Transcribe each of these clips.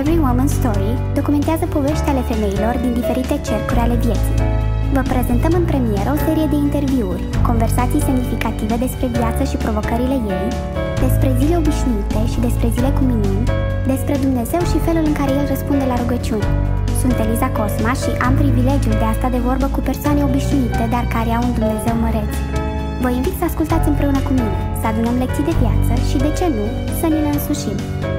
Every Woman's Story documentează povești ale femeilor din diferite cercuri ale vieții. Vă prezentăm în premieră o serie de interviuri, conversații semnificative despre viață și provocările ei, despre zile obișnuite și despre zile cu minuni, despre Dumnezeu și felul în care El răspunde la rugăciuni. Sunt Eliza Cosma și am privilegiul de a sta de vorbă cu persoane obișnuite, dar care au un Dumnezeu măreț. Vă invit să ascultați împreună cu mine, să adunăm lecții de viață și, de ce nu, să ne însușim.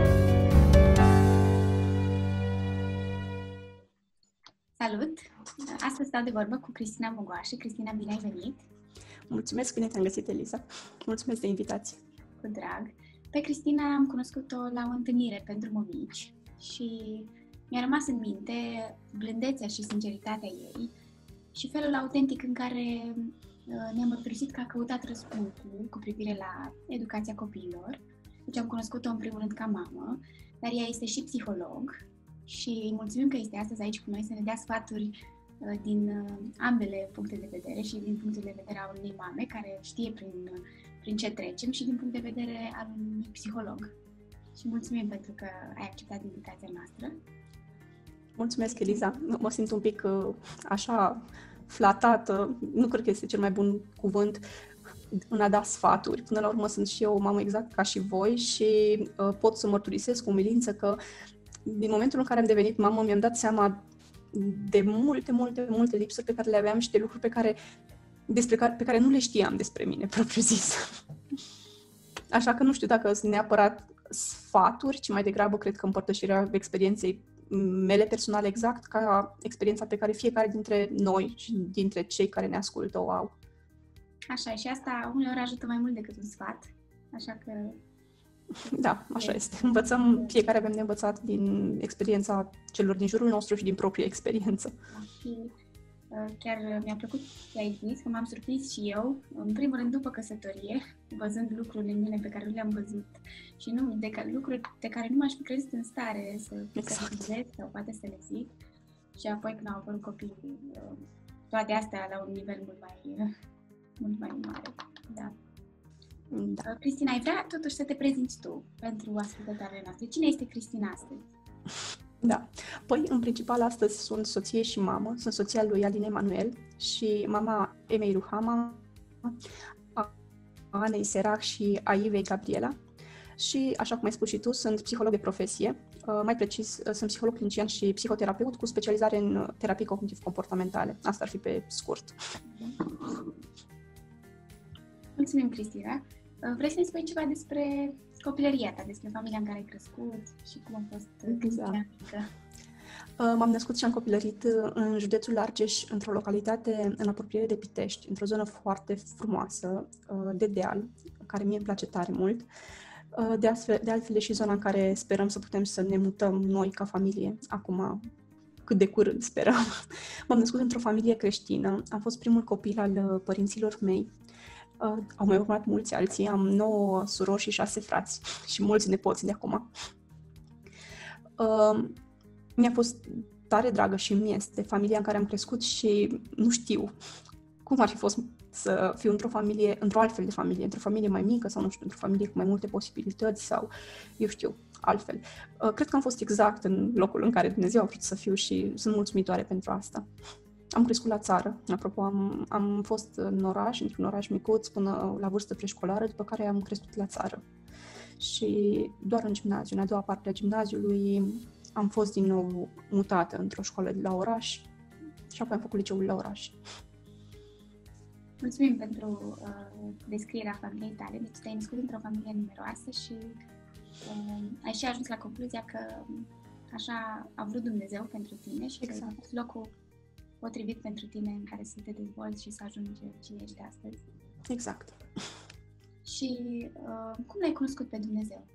Salut! Astăzi stau de vorbă cu Cristina Mogoașă. Cristina, bine ai venit! Mulțumesc, bine te-am găsit, Eliza. Mulțumesc de invitație. Cu drag! Pe Cristina am cunoscut-o la o întâlnire pentru mămici și mi-a rămas în minte blândețea și sinceritatea ei și felul autentic în care ne-a mărturisit că a căutat răspunsul cu privire la educația copiilor. Deci am cunoscut-o în primul rând ca mamă, dar ea este și psiholog și îi mulțumim că este astăzi aici cu noi să ne dea sfaturi din ambele puncte de vedere, și din punctul de vedere al unei mame care știe prin ce trecem și din punct de vedere al unui psiholog. Și mulțumim pentru că ai acceptat invitația noastră. Mulțumesc, Eliza. Mă simt un pic așa flatată. Nu cred că este cel mai bun cuvânt în a da sfaturi. Până la urmă sunt și eu o mamă exact ca și voi și pot să mărturisesc cu umilință că din momentul în care am devenit mamă mi-am dat seama de multe lipsuri pe care le aveam și de lucruri pe care nu le știam despre mine, propriu zis. Așa că nu știu dacă sunt neapărat sfaturi, ci mai degrabă cred că împărtășirea experienței mele personale exact ca experiența pe care fiecare dintre noi și dintre cei care ne ascultă o au. Așa, și asta uneori ajută mai mult decât un sfat, așa că... Da, așa este. Fiecare avem de învățat din experiența celor din jurul nostru și din propria experiență. Și chiar mi-a plăcut că ai zis, că m-am surprins și eu, în primul rând după căsătorie, văzând lucrurile în mine pe care nu le-am văzut și lucruri de care nu m-aș fi crezut în stare să le sau poate să le zic. Și apoi când au apărut copiii, toate astea la un nivel mult mai mare. Da. Da. Cristina, ai vrea totuși să te prezinți tu pentru ascultătoarele noastre. Cine este Cristina astăzi? Da. Păi, în principal, astăzi sunt soție și mamă. Sunt soția lui Alin Emanuel și mama Emei Ruhama, a Anei Serac și a Ivei Gabriela. Și, așa cum ai spus și tu, sunt psiholog de profesie. Mai precis, sunt psiholog clinician și psihoterapeut cu specializare în terapii cognitiv-comportamentale. Asta ar fi pe scurt. Mulțumim, Cristina. Vrei să ne spui ceva despre copilăria ta, despre familia în care ai crescut și cum a fost Cristina? M-am născut și am copilărit în județul Argeș, într-o localitate în apropiere de Pitești, într-o zonă foarte frumoasă, de deal, care mie îmi place tare mult. De altfel, e și zona în care sperăm să putem să ne mutăm noi ca familie, acum cât de curând sperăm. M-am născut într-o familie creștină, am fost primul copil al părinților mei. Au mai urmat mulți alții, am 9 surori și 6 frați și mulți nepoți de acum. Mi-a fost tare dragă și mi este familia în care am crescut și nu știu cum ar fi fost să fiu într-o altfel de familie, într-o familie mai mică sau nu știu, într-o familie cu mai multe posibilități sau eu știu, altfel. Cred că am fost exact în locul în care Dumnezeu a vrut să fiu și sunt mulțumitoare pentru asta. Am crescut la țară, apropo, am fost în oraș, într-un oraș micuț până la vârstă preșcolară, după care am crescut la țară. Și doar în gimnaziu, în a doua parte a gimnaziului, am fost din nou mutată într-o școală de la oraș și apoi am făcut liceul la oraș. Mulțumim pentru descrierea familiei tale. Deci te-ai născut într-o familie numeroasă și ai și ajuns la concluzia că așa a vrut Dumnezeu pentru tine și exact. Că a fost locul potrivit pentru tine în care să te dezvolți și să ajungi cine ești astăzi. Exact. Și cum l-ai cunoscut pe Dumnezeu?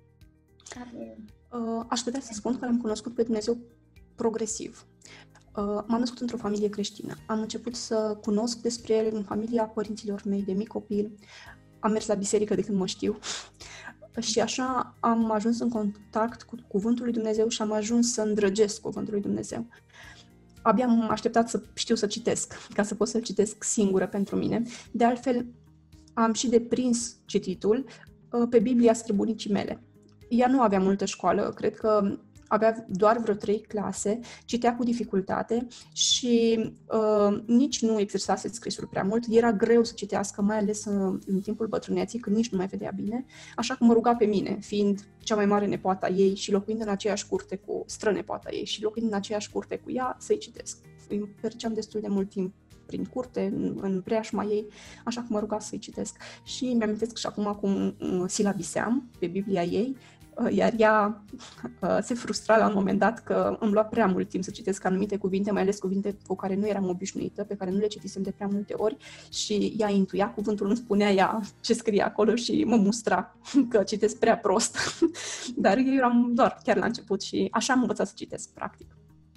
Aș putea să spun că l-am cunoscut pe Dumnezeu progresiv. M-am născut într-o familie creștină. Am început să cunosc despre el în familia părinților mei de mic copil. Am mers la biserică de când mă știu. Și așa am ajuns în contact cu Cuvântul lui Dumnezeu și am ajuns să îndrăgesc Cuvântul lui Dumnezeu. Abia am așteptat să știu să citesc, ca să pot să-l citesc singură pentru mine. De altfel, am și deprins cititul pe Biblia străbunicii mele. Ea nu avea multă școală, cred că avea doar vreo 3 clase, citea cu dificultate și nici nu exersase scrisul prea mult. Era greu să citească, mai ales în timpul bătrâneții, când nici nu mai vedea bine, așa că mă ruga pe mine, fiind cea mai mare nepoata ei și locuind în aceeași curte cu strănepoata ei și locuind în aceeași curte cu ea, să-i citesc. Îi petreceam destul de mult timp prin curte, în preajma ei, așa că mă ruga să-i citesc. Și mi-amintesc și acum cum silabiseam pe Biblia ei, iar ea se frustra la un moment dat că îmi lua prea mult timp să citesc anumite cuvinte, mai ales cuvinte cu care nu eram obișnuită, pe care nu le citisem de prea multe ori și ea intuia cuvântul, îmi spunea ea ce scrie acolo și mă mustra că citesc prea prost. Dar eu eram doar chiar la început și așa am învățat să citesc, practic.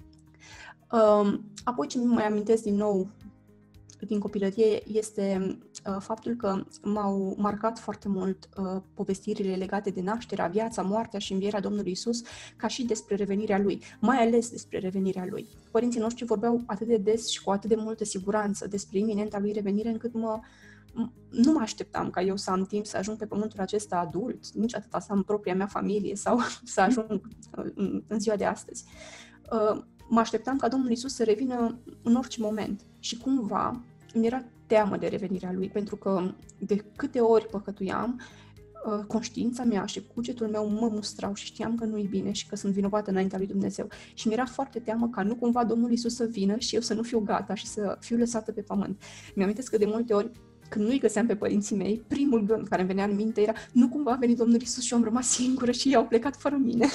Apoi ce mai amintesc din nou din copilărie este faptul că m-au marcat foarte mult povestirile legate de nașterea, viața, moartea și învierea Domnului Iisus, ca și despre revenirea Lui, mai ales despre revenirea Lui. Părinții noștri vorbeau atât de des și cu atât de multă siguranță despre iminenta Lui revenire, încât nu mă așteptam ca eu să am timp să ajung pe pământul acesta adult, nici atâta să am propria mea familie sau să ajung în ziua de astăzi. Mă așteptam ca Domnul Iisus să revină în orice moment și cumva îmi era teamă de revenirea Lui, pentru că de câte ori păcătuiam, conștiința mea și cugetul meu mă mustrau și știam că nu-i bine și că sunt vinovată înaintea lui Dumnezeu. Și mi-era foarte teamă ca nu cumva Domnul Iisus să vină și eu să nu fiu gata și să fiu lăsată pe pământ. Mi-amintesc că de multe ori, când nu-i găseam pe părinții mei, primul gând care îmi venea în minte era nu cumva a venit Domnul Iisus și eu am rămas singură și ei au plecat fără mine.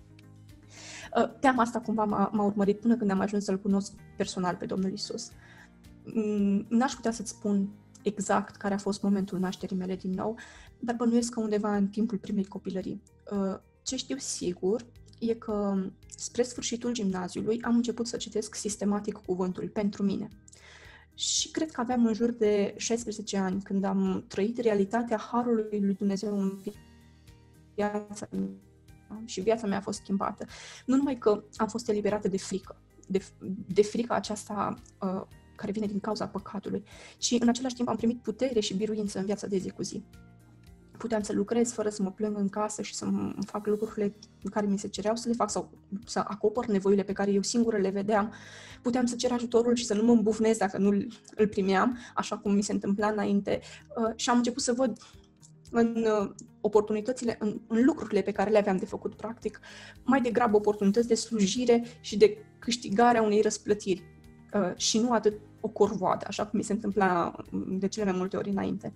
Teama asta cumva m-a urmărit până când am ajuns să-L cunosc personal pe Domnul Iisus. N-aș putea să-ți spun exact care a fost momentul nașterii mele din nou, dar bănuiesc că undeva în timpul primei copilării. Ce știu sigur e că spre sfârșitul gimnaziului am început să citesc sistematic cuvântul pentru mine. Și cred că aveam în jur de 16 ani când am trăit realitatea harului lui Dumnezeu în viața mea. Și viața mea a fost schimbată. Nu numai că am fost eliberată de frică, de frica aceasta care vine din cauza păcatului, ci în același timp am primit putere și biruință în viața de zi cu zi. Puteam să lucrez fără să mă plâng în casă și să fac lucrurile care mi se cereau să le fac sau să acopăr nevoile pe care eu singură le vedeam. Puteam să cer ajutorul și să nu mă îmbufnez dacă nu îl primeam, așa cum mi se întâmpla înainte. Și am început să văd în oportunitățile, în lucrurile pe care le aveam de făcut, practic, mai degrabă oportunități de slujire și de câștigarea unei răsplătiri și nu atât o corvoadă, așa cum mi se întâmpla de cele mai multe ori înainte.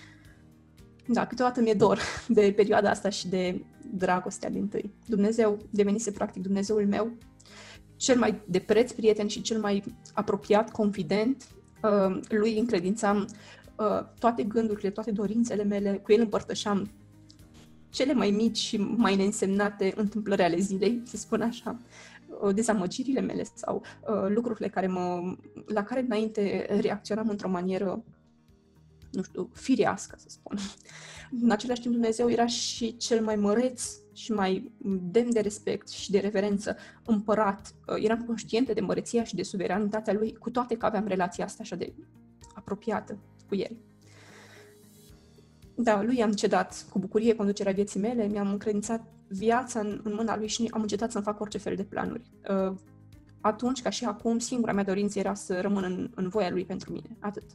Da, câteodată mi-e dor de perioada asta și de dragostea dintâi. Dumnezeu devenise practic Dumnezeul meu, cel mai de preț prieten și cel mai apropiat, confident. Lui încredințam toate gândurile, toate dorințele mele, cu el împărtășeam cele mai mici și mai neînsemnate întâmplări ale zilei, să spun așa, dezamăgirile mele sau lucrurile la care înainte reacționam într-o manieră, nu știu, firească, să spun. În același timp, Dumnezeu era și cel mai măreț și mai demn de respect și de reverență împărat. Eram conștientă de măreția și de suveranitatea lui, cu toate că aveam relația asta așa de apropiată cu el. Da, lui am cedat cu bucurie conducerea vieții mele, mi-am încredințat viața în mâna lui și am încetat să-mi fac orice fel de planuri. Atunci, ca și acum, singura mea dorință era să rămân în voia lui pentru mine, atât.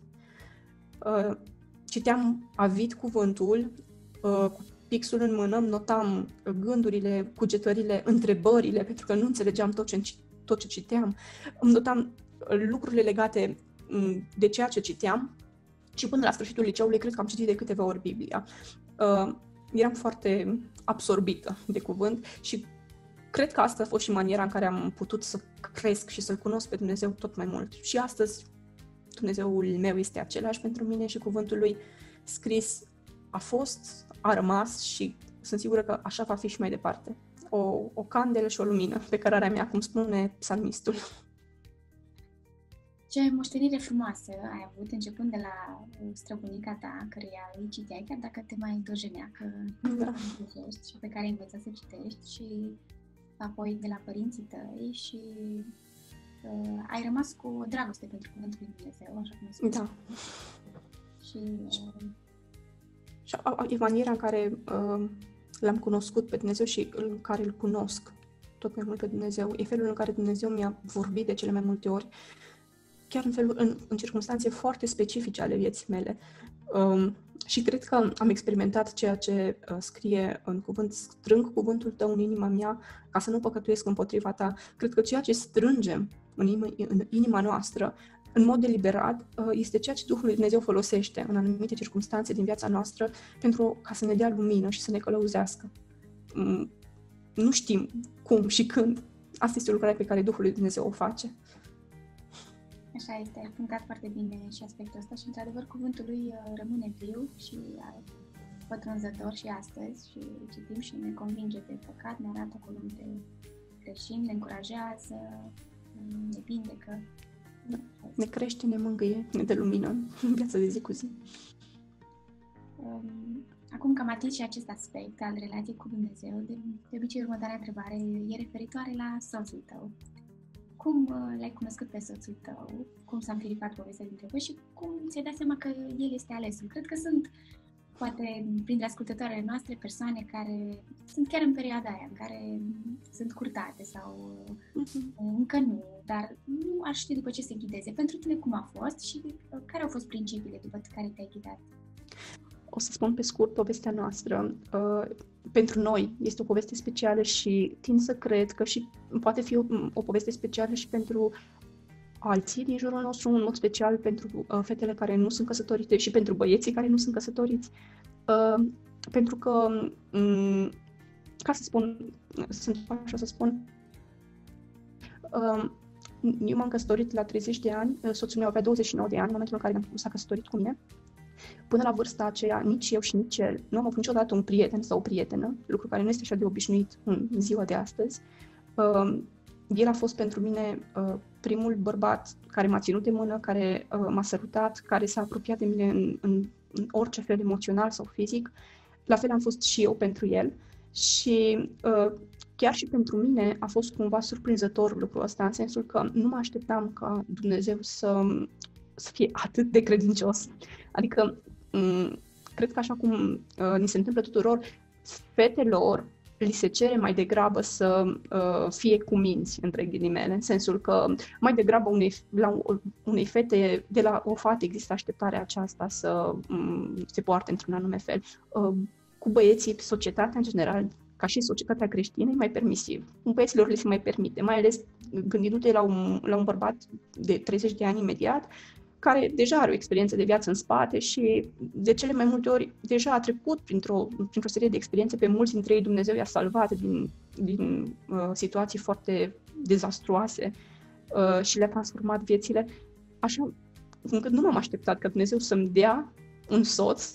Citeam avid cuvântul, cu pixul în mână, notam gândurile, cugetările, întrebările, pentru că nu înțelegeam tot ce citeam. Îmi notam lucrurile legate de ceea ce citeam și până la sfârșitul liceului cred că am citit de câteva ori Biblia. Eram foarte absorbită de cuvânt și cred că asta a fost și maniera în care am putut să cresc și să-L cunosc pe Dumnezeu tot mai mult. Și astăzi Dumnezeul meu este același pentru mine și cuvântul Lui scris a rămas și sunt sigură că așa va fi și mai departe. O candelă și o lumină pe cărarea mea, cum spune psalmistul. Ce moștenire frumoasă ai avut, începând de la străbunica ta, căreia îi citeai, chiar dacă te mai dojenea că nu citești și pe care ai învățat să citești, și apoi de la părinții tăi și ai rămas cu o dragoste pentru cuvântul lui Dumnezeu, așa cum ai spus. Da. Și e maniera în care l-am cunoscut pe Dumnezeu și în care îl cunosc tot mai mult pe Dumnezeu. E felul în care Dumnezeu mi-a vorbit de cele mai multe ori, chiar în circunstanțe foarte specifice ale vieții mele. Și cred că am experimentat ceea ce scrie în cuvânt: strâng cuvântul tău în inima mea ca să nu păcătuiesc împotriva ta. Cred că ceea ce strângem în inima noastră, în mod deliberat, este ceea ce Duhul lui Dumnezeu folosește în anumite circunstanțe din viața noastră ca să ne dea lumină și să ne călăuzească. Nu știm cum și când. Asta este o lucrare pe care Duhul lui Dumnezeu o face. Așa este, ai punctat foarte bine și aspectul ăsta și, într-adevăr, cuvântul lui rămâne viu și pătrunzător și astăzi și citim și ne convinge de păcat, ne arată acolo unde greșim, ne încurajează, ne vindecă. Ne crește, ne mângâie, ne dă lumină în viața de zi cu zi. Acum că am atins și acest aspect al relației cu Dumnezeu, de obicei următoarea întrebare e referitoare la soțul tău. Cum l-ai cunoscut pe soțul tău? Cum s-a înfiripat povestea dintre voi și cum ți-ai dat seama că el este alesul? Cred că sunt, poate, printre ascultătoarele noastre, persoane care sunt chiar în perioada aia, în care sunt curtate sau încă nu, dar nu ar ști după ce se ghideze. Pentru tine cum a fost și care au fost principiile după care te-ai ghidat? O să spun pe scurt povestea noastră. Pentru noi este o poveste specială și tind să cred că și poate fi o poveste specială și pentru alții din jurul nostru, în mod special pentru fetele care nu sunt căsătorite și pentru băieții care nu sunt căsătoriți. Pentru că, ca să spun, eu m-am căsătorit la 30 de ani, soțul meu avea 29 de ani în momentul în care s-a căsătorit cu mine. Până la vârsta aceea, nici eu și nici el nu am avut niciodată un prieten sau o prietenă, lucru care nu este așa de obișnuit în ziua de astăzi. El a fost pentru mine primul bărbat care m-a ținut de mână, care m-a sărutat, care s-a apropiat de mine în orice fel emoțional sau fizic. La fel am fost și eu pentru el și chiar și pentru mine a fost cumva surprinzător lucrul ăsta, în sensul că nu mă așteptam ca Dumnezeu să fie atât de credincios. Adică, cred că așa cum ni se întâmplă tuturor, fetelor li se cere mai degrabă să fie cuminți, între ghilimele, în sensul că mai degrabă unei fete, de la o fată există așteptarea aceasta să se poarte într-un anume fel. Cu băieții, societatea în general, ca și societatea creștină, e mai permisiv. Băieților le se mai permite, mai ales gândindu-te la un bărbat de 30 de ani imediat, care deja are o experiență de viață în spate și de cele mai multe ori deja a trecut printr-o serie de experiențe. Pe mulți dintre ei Dumnezeu i-a salvat din situații foarte dezastruoase și le-a transformat viețile, așa încât nu m-am așteptat ca Dumnezeu să-mi dea un soț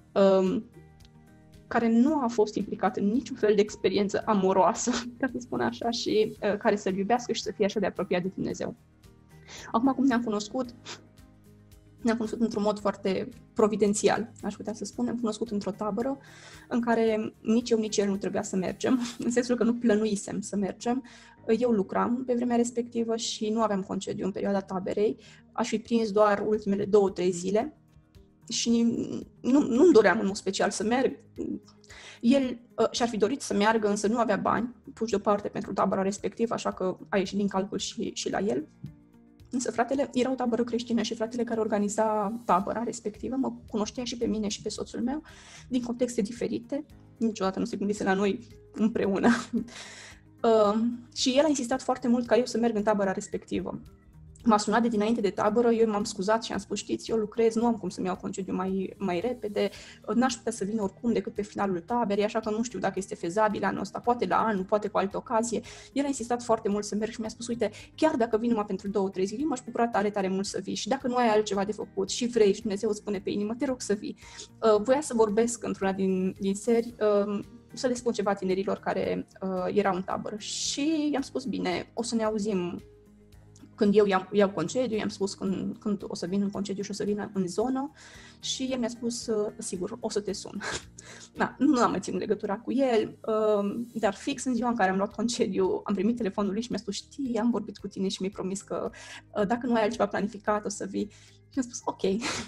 care nu a fost implicat în niciun fel de experiență amoroasă, ca să spun așa, și care să-L iubească și să fie așa de apropiat de Dumnezeu. Acum, cum ne-am cunoscut într-un mod foarte providențial, aș putea să spun. Ne-am cunoscut într-o tabără în care nici eu, nici el nu trebuia să mergem, în sensul că nu plănuisem să mergem. Eu lucram pe vremea respectivă și nu aveam concediu în perioada taberei. Aș fi prins doar ultimele 2-3 zile și nu-mi doream în mod special să merg. El și-ar fi dorit să meargă, însă nu avea bani puși deoparte pentru tabăra respectivă, așa că a ieșit din calcul și la el. Însă fratele, era o tabără creștină și fratele care organiza tabăra respectivă mă cunoștea și pe mine și pe soțul meu din contexte diferite. Niciodată nu se gândise la noi împreună. Și el a insistat foarte mult ca eu să merg în tabăra respectivă. M-a sunat de dinainte de tabără, eu m-am scuzat și am spus, știți, eu lucrez, nu am cum să-mi iau concediu mai repede, n-aș putea să vin oricum decât pe finalul taberei, așa că nu știu dacă este fezabil anul ăsta, poate la anul, poate cu altă ocazie. El a insistat foarte mult să merg și mi-a spus, uite, chiar dacă vin numai pentru 2-3 zile, m-aș bucura tare, tare mult să vii și dacă nu ai altceva de făcut și vrei și Dumnezeu îți pune pe inimă, te rog să vii. Voia să vorbesc într-una din seri, să le spun ceva tinerilor care erau în tabără și i-am spus, bine, o să ne auzim când eu iau concediu, i-am spus când o să vin în concediu și o să vin în zonă și el mi-a spus, sigur, o să te sun. Da, nu am mai ținut legătura cu el, dar fix în ziua în care am luat concediu, am primit telefonul lui și mi-a spus, știi, am vorbit cu tine și mi-ai promis că dacă nu ai altceva planificat, o să vii. Și mi-a spus, ok.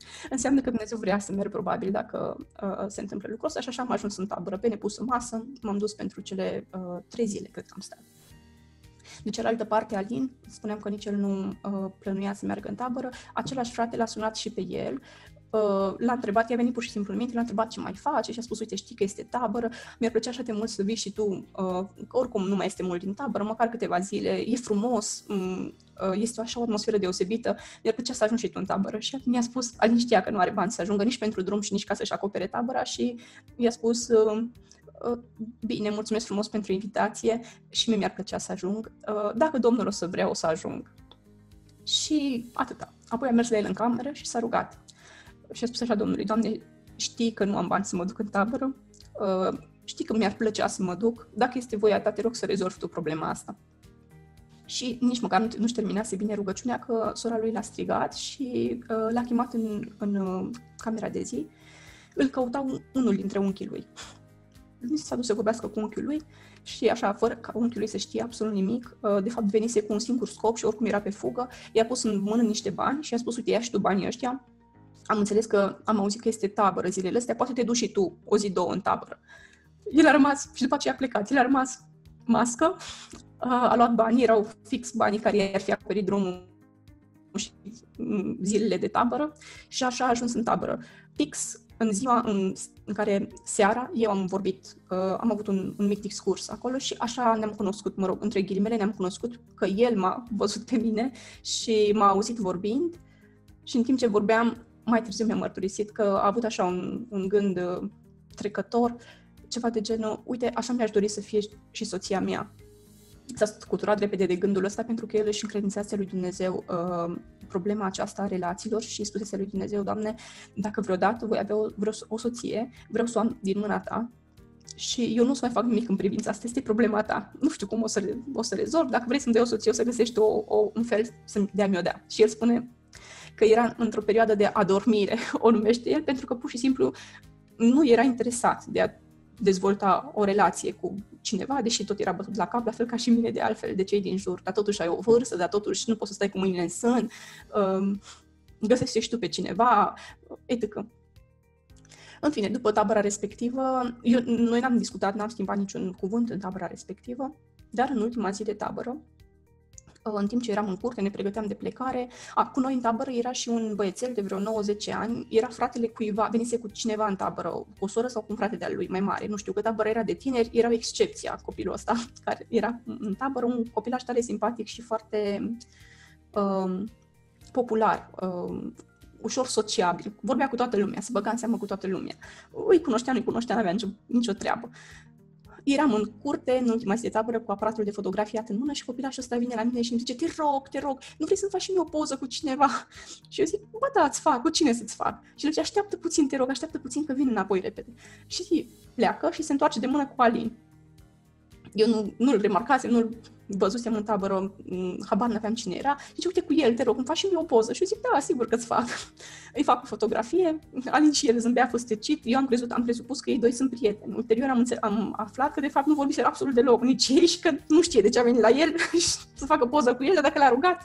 Înseamnă că Dumnezeu vrea să merg probabil dacă se întâmplă lucrul ăsta și așa am ajuns în tabără. Pe nepusă masă, m-am dus pentru cele 3 zile, cred că am stat. De cealaltă parte, Alin, spuneam că nici el nu plănuia să meargă în tabără, același frate l-a sunat și pe el, l-a întrebat, i-a venit pur și simplu în minte, l-a întrebat ce mai face și a spus, uite, știi că este tabără, mi-ar plăcea așa de mult să vii și tu, că oricum nu mai este mult din tabără, măcar câteva zile, e frumos, este așa o atmosferă deosebită, mi-ar plăcea să ajungi și tu în tabără. Și mi-a spus, Alin știa că nu are bani să ajungă nici pentru drum și nici ca să-și acopere tabăra și i-a spus, bine, mulțumesc frumos pentru invitație și mie mi-ar plăcea să ajung, dacă Domnul o să vrea, o să ajung. Și atâta. Apoi am mers la el în cameră și s-a rugat. Și a spus așa Domnului, Doamne, știi că nu am bani să mă duc în tabără, știi că mi-ar plăcea să mă duc, dacă este voia ta, te rog să rezolvi tu problema asta. Și nici măcar nu-și terminase bine rugăciunea, că sora lui l-a strigat și l-a chemat în camera de zi. Îl căuta unul dintre unchii lui. S-a dus să vorbească cu unchiul lui și așa, fără ca unchiul lui să știe absolut nimic, de fapt venise cu un singur scop și oricum era pe fugă, i-a pus în mână niște bani și a spus, uite, ia și tu banii ăștia, am înțeles că am auzit că este tabără zilele astea, poate te duci și tu o zi, 2 în tabără. El a rămas și după aceea a plecat, el a rămas mască, a luat banii, erau fix banii care i-ar fi acoperit drumul și zilele de tabără și așa a ajuns în tabără. Fix în ziua în care seara eu am vorbit, am avut un mic discurs acolo și așa ne-am cunoscut, mă rog, între ghilimele ne-am cunoscut, că el m-a văzut pe mine și m-a auzit vorbind și în timp ce vorbeam, mai târziu mi-a mărturisit că a avut așa un gând trecător, ceva de genul, uite, așa mi-aș dori să fie și soția mea. S-a scuturat repede de gândul ăsta pentru că el își încredințase lui Dumnezeu problema aceasta a relațiilor și spusese lui Dumnezeu, Doamne, dacă vreodată voi avea o soție, vreau să o am din mâna ta și eu nu o să mai fac nimic în privința asta, este problema ta. Nu știu cum o să rezolv, dacă vrei să-mi dai o soție, o să găsești un fel să-mi dea mi-o dea. Și el spune că era într-o perioadă de adormire, o numește el, pentru că pur și simplu nu era interesat de a dezvolta o relație cu cineva, deși tot era bătut la cap, la fel ca și mine de altfel, de cei din jur, dar totuși ai o vârstă, dar totuși nu poți să stai cu mâinile în sân, găsește și tu pe cineva, etc. În fine, după tabăra respectivă, noi n-am discutat, n-am schimbat niciun cuvânt în tabăra respectivă, dar în ultima zi de tabără, în timp ce eram în curte, ne pregăteam de plecare. Cu noi în tabără era și un băiețel de vreo 90 ani, era fratele cuiva, venise cu cineva în tabără, cu o soră sau cu un frate de-al lui mai mare, nu știu, că tabăra era de tineri, era o excepție copilul ăsta, care era în tabără, un copilaș tare simpatic și foarte popular, ușor sociabil, vorbea cu toată lumea, se băga în seamă cu toată lumea. Îi cunoștea, nu-i cunoștea, n-avea nicio treabă. Eram în curte, în ultima zi de tabără, cu aparatul de fotografiat în mână și copilașul ăsta vine la mine și îmi zice, te rog, nu vrei să-mi faci și mie o poză cu cineva? Și eu zic, bă, da, îți fac, cu cine să-ți fac? Și el zice, așteaptă puțin, te rog, așteaptă puțin că vin înapoi repede. Și pleacă și se întoarce de mână cu Alin. Eu nu-l remarcasem, nu-l văzusem în tabără, habar n-aveam cine era. Zice, uite cu el, te rog, îmi faci și mie o poză. Și eu zic, da, sigur că îți fac. Îi fac o fotografie, Alin și el zâmbea făstăcit, eu am presupus că ei doi sunt prieteni. Ulterior am aflat că de fapt nu vorbiseră absolut deloc nici ei și că nu știe de ce a venit la el să facă poză cu el, dar dacă l-a rugat,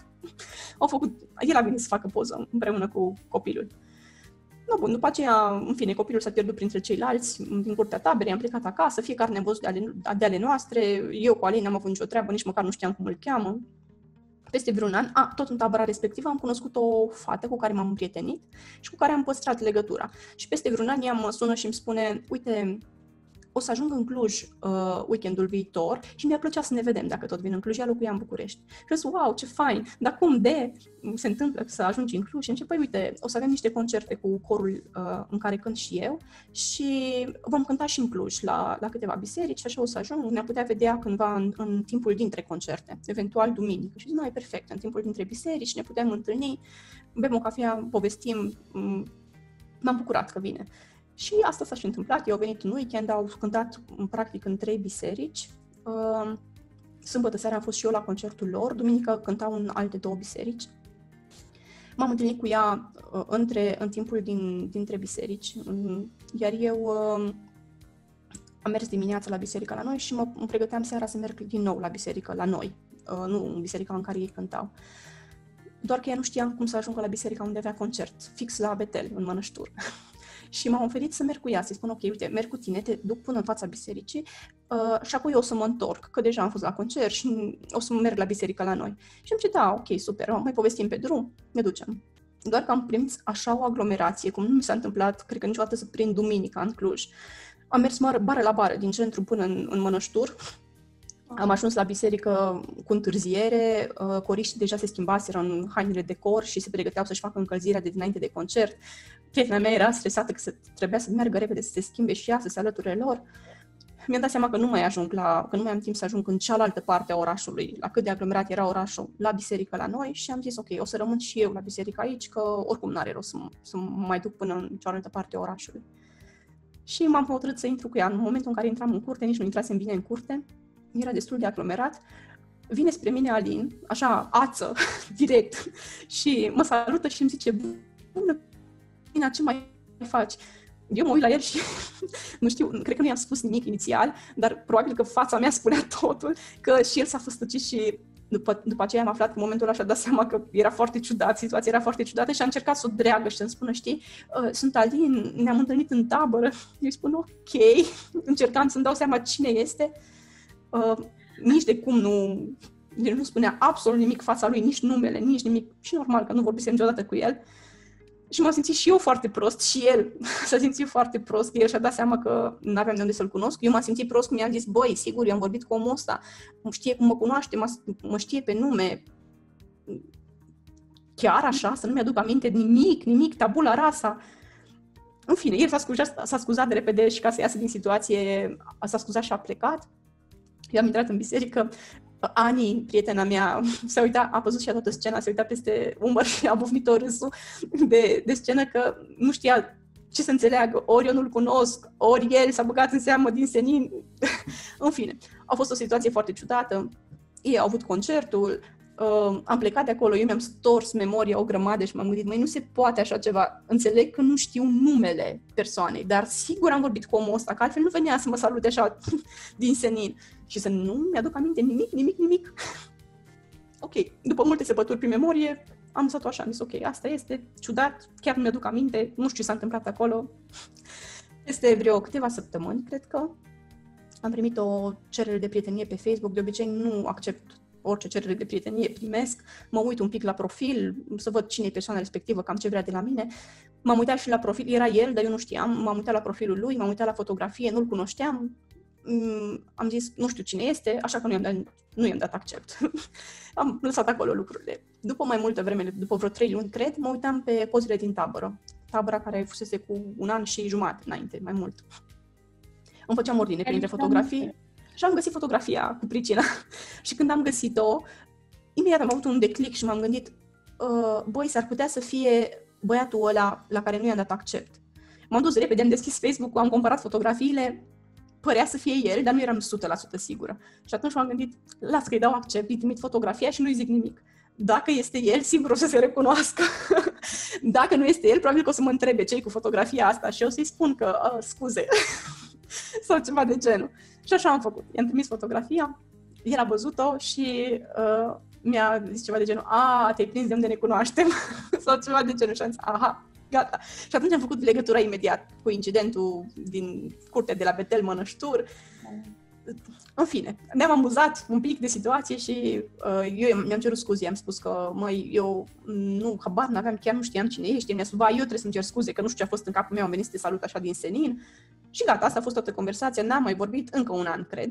el a venit să facă poză împreună cu copilul. No, bun, după aceea, în fine, copilul s-a pierdut printre ceilalți din curtea taberei, am plecat acasă, fiecare ne-a văzut de ale noastre, eu cu Alin n-am avut nicio treabă, nici măcar nu știam cum îl cheamă. Peste vreun an, tot în tabăra respectivă, am cunoscut o fată cu care m-am împrietenit și cu care am păstrat legătura. Și peste vreun an ea mă sună și îmi spune, uite, o să ajung în Cluj weekendul viitor și mi-ar plăcea să ne vedem dacă tot vin în Cluj, ea locuia în București. Și zic, wow, ce fain, dar cum se întâmplă să ajungi în Cluj? Și încep, păi uite, o să avem niște concerte cu corul în care cânt și eu și vom cânta și în Cluj la câteva biserici și așa o să ajung, ne-am putea vedea cândva în timpul dintre concerte, eventual duminică. Și zic, nu, e perfect, în timpul dintre biserici ne putem întâlni, bem o cafea, povestim, m-am bucurat că vine. Și asta s-a și întâmplat. Eu au venit în weekend, au cântat practic în 3 biserici. Sâmbătă seara am fost și eu la concertul lor, duminică cântau în alte 2 biserici. M-am întâlnit cu ea în timpul dintre biserici, iar eu am mers dimineața la biserică la noi și îmi pregăteam seara să merg din nou la biserică la noi, nu în biserica în care ei cântau. doar că ea nu știa cum să ajungă la biserica unde avea concert, fix la Betel, în Mănăștur. Și m-am oferit să merg cu ea, să-i spun, ok, uite, merg cu tine, te duc până în fața bisericii și apoi o să mă întorc, că deja am fost la concert și o să merg la biserică la noi. Și am zis, da, ok, super, mai povestim pe drum, ne ducem. Doar că am primit așa o aglomerație, cum nu mi s-a întâmplat, cred că niciodată să prind duminica în Cluj. Am mers bară la bară, din centru până în Mănăștur. Am ajuns la biserică cu întârziere, coriștii deja se schimbaseră în hainele de cor și se pregăteau să-și facă încălzirea de dinainte de concert. Prietena mea era stresată că trebuia să meargă repede, să se schimbe și ea, să se alăture lor. Mi-am dat seama că nu mai am timp să ajung în cealaltă parte a orașului, la cât de aglomerat era orașul, la biserică la noi și am zis, ok, o să rămân și eu la biserică aici, că oricum n-are rost să mă mai duc până în cealaltă parte a orașului. Și m-am hotărât să intru cu ea. În momentul în care intram în curte, nici nu intrasem bine în curte, era destul de aglomerat, vine spre mine Alin, așa, ață, direct, și mă salută și îmi zice, bună, Ina, ce mai faci? Eu mă uit la el și, nu știu, cred că nu i-am spus nimic inițial, dar probabil că fața mea spunea totul, că și el s-a făstăcit și după aceea am aflat că în momentul ăla și-a dat seama că era foarte ciudat, situația era foarte ciudată și a încercat să o dreagă și să-mi spună, știi, sunt Alin, ne-am întâlnit în tabără. Eu îi spun, ok, încercam să-mi dau seama cine este. Nici de cum nu spunea absolut nimic fața lui, nici numele, nici nimic. Și normal că nu vorbisem niciodată cu el. Și m-am simțit și eu foarte prost și el s-a simțit foarte prost, că el și-a dat seama că n-aveam de unde să-l cunosc. Eu m-am simțit prost cum i-am zis, băi, sigur, eu am vorbit cu omul ăsta, știe cum mă cunoaște, mă știe pe nume. Chiar așa, să nu mi-aduc aminte nimic, tabula rasa. În fine, el s-a scuzat de repede și ca să iasă din situație, s-a scuzat și a plecat. Eu am intrat în biserică, Ani, prietena mea, s-a uitat, a văzut și toată scena, s-a uitat peste umăr și a bufnit-o râsul de scenă că nu știa ce să înțeleagă, ori eu nu-l cunosc, ori el s-a băgat în seamă din senin. În fine, a fost o situație foarte ciudată, ei au avut concertul, am plecat de acolo, eu mi-am stors memoria o grămadă și m-am gândit, măi, nu se poate așa ceva, înțeleg că nu știu numele persoanei, dar sigur am vorbit cu omul ăsta, că altfel nu venea să mă salute așa din senin și să nu mi-aduc aminte nimic. Ok, după multe săpături prin memorie, am lăsat-o așa, am zis, ok, asta este ciudat, chiar nu mi-aduc aminte, nu știu ce s-a întâmplat acolo. Peste vreo câteva săptămâni, cred că, am primit o cerere de prietenie pe Facebook, de obicei nu accept orice cerere de prietenie, primesc, mă uit un pic la profil, să văd cine e persoana respectivă, cam ce vrea de la mine. M-am uitat și la profil, era el, dar eu nu știam, m-am uitat la profilul lui, m-am uitat la fotografie, nu-l cunoșteam, am zis, nu știu cine este, așa că nu i-am dat accept. Am lăsat acolo lucrurile. După mai multă vreme, după vreo 3 luni, cred, mă uitam pe pozele din tabăra care fusese cu 1 an și jumătate înainte, mai mult. Îmi făceam ordine printre fotografii. Și am găsit fotografia cu pricina. Și când am găsit-o, imediat am avut un declic și m-am gândit, băi, s-ar putea să fie băiatul ăla la care nu i-am dat accept. M-am dus repede, am deschis Facebook-ul, am comparat fotografiile, părea să fie el, dar nu eram 100% sigură. Și atunci m-am gândit, las că-i dau accept, îi trimit fotografia și nu-i zic nimic. Dacă este el, sigur o să se recunoască. Dacă nu este el, probabil că o să mă întrebe ce-i cu fotografia asta și eu să-i spun că, scuze, sau ceva de genul. Și așa am făcut. I-am trimis fotografia, el a văzut-o și mi-a zis ceva de genul, te-ai prins de unde ne cunoaștem? Sau ceva de genul și am zis, aha, gata. Și atunci am făcut legătura imediat cu incidentul din curtea de la Betel Mănăștur. În fine, ne-am amuzat un pic de situație și eu mi-am cerut scuze, i-am spus că, măi, eu habar n-aveam, chiar nu știam cine ești, mi-a spus, eu trebuie să-mi cer scuze, că nu știu ce a fost în capul meu, am venit să te salut așa din senin. Și gata, asta a fost toată conversația, n-am mai vorbit încă 1 an, cred.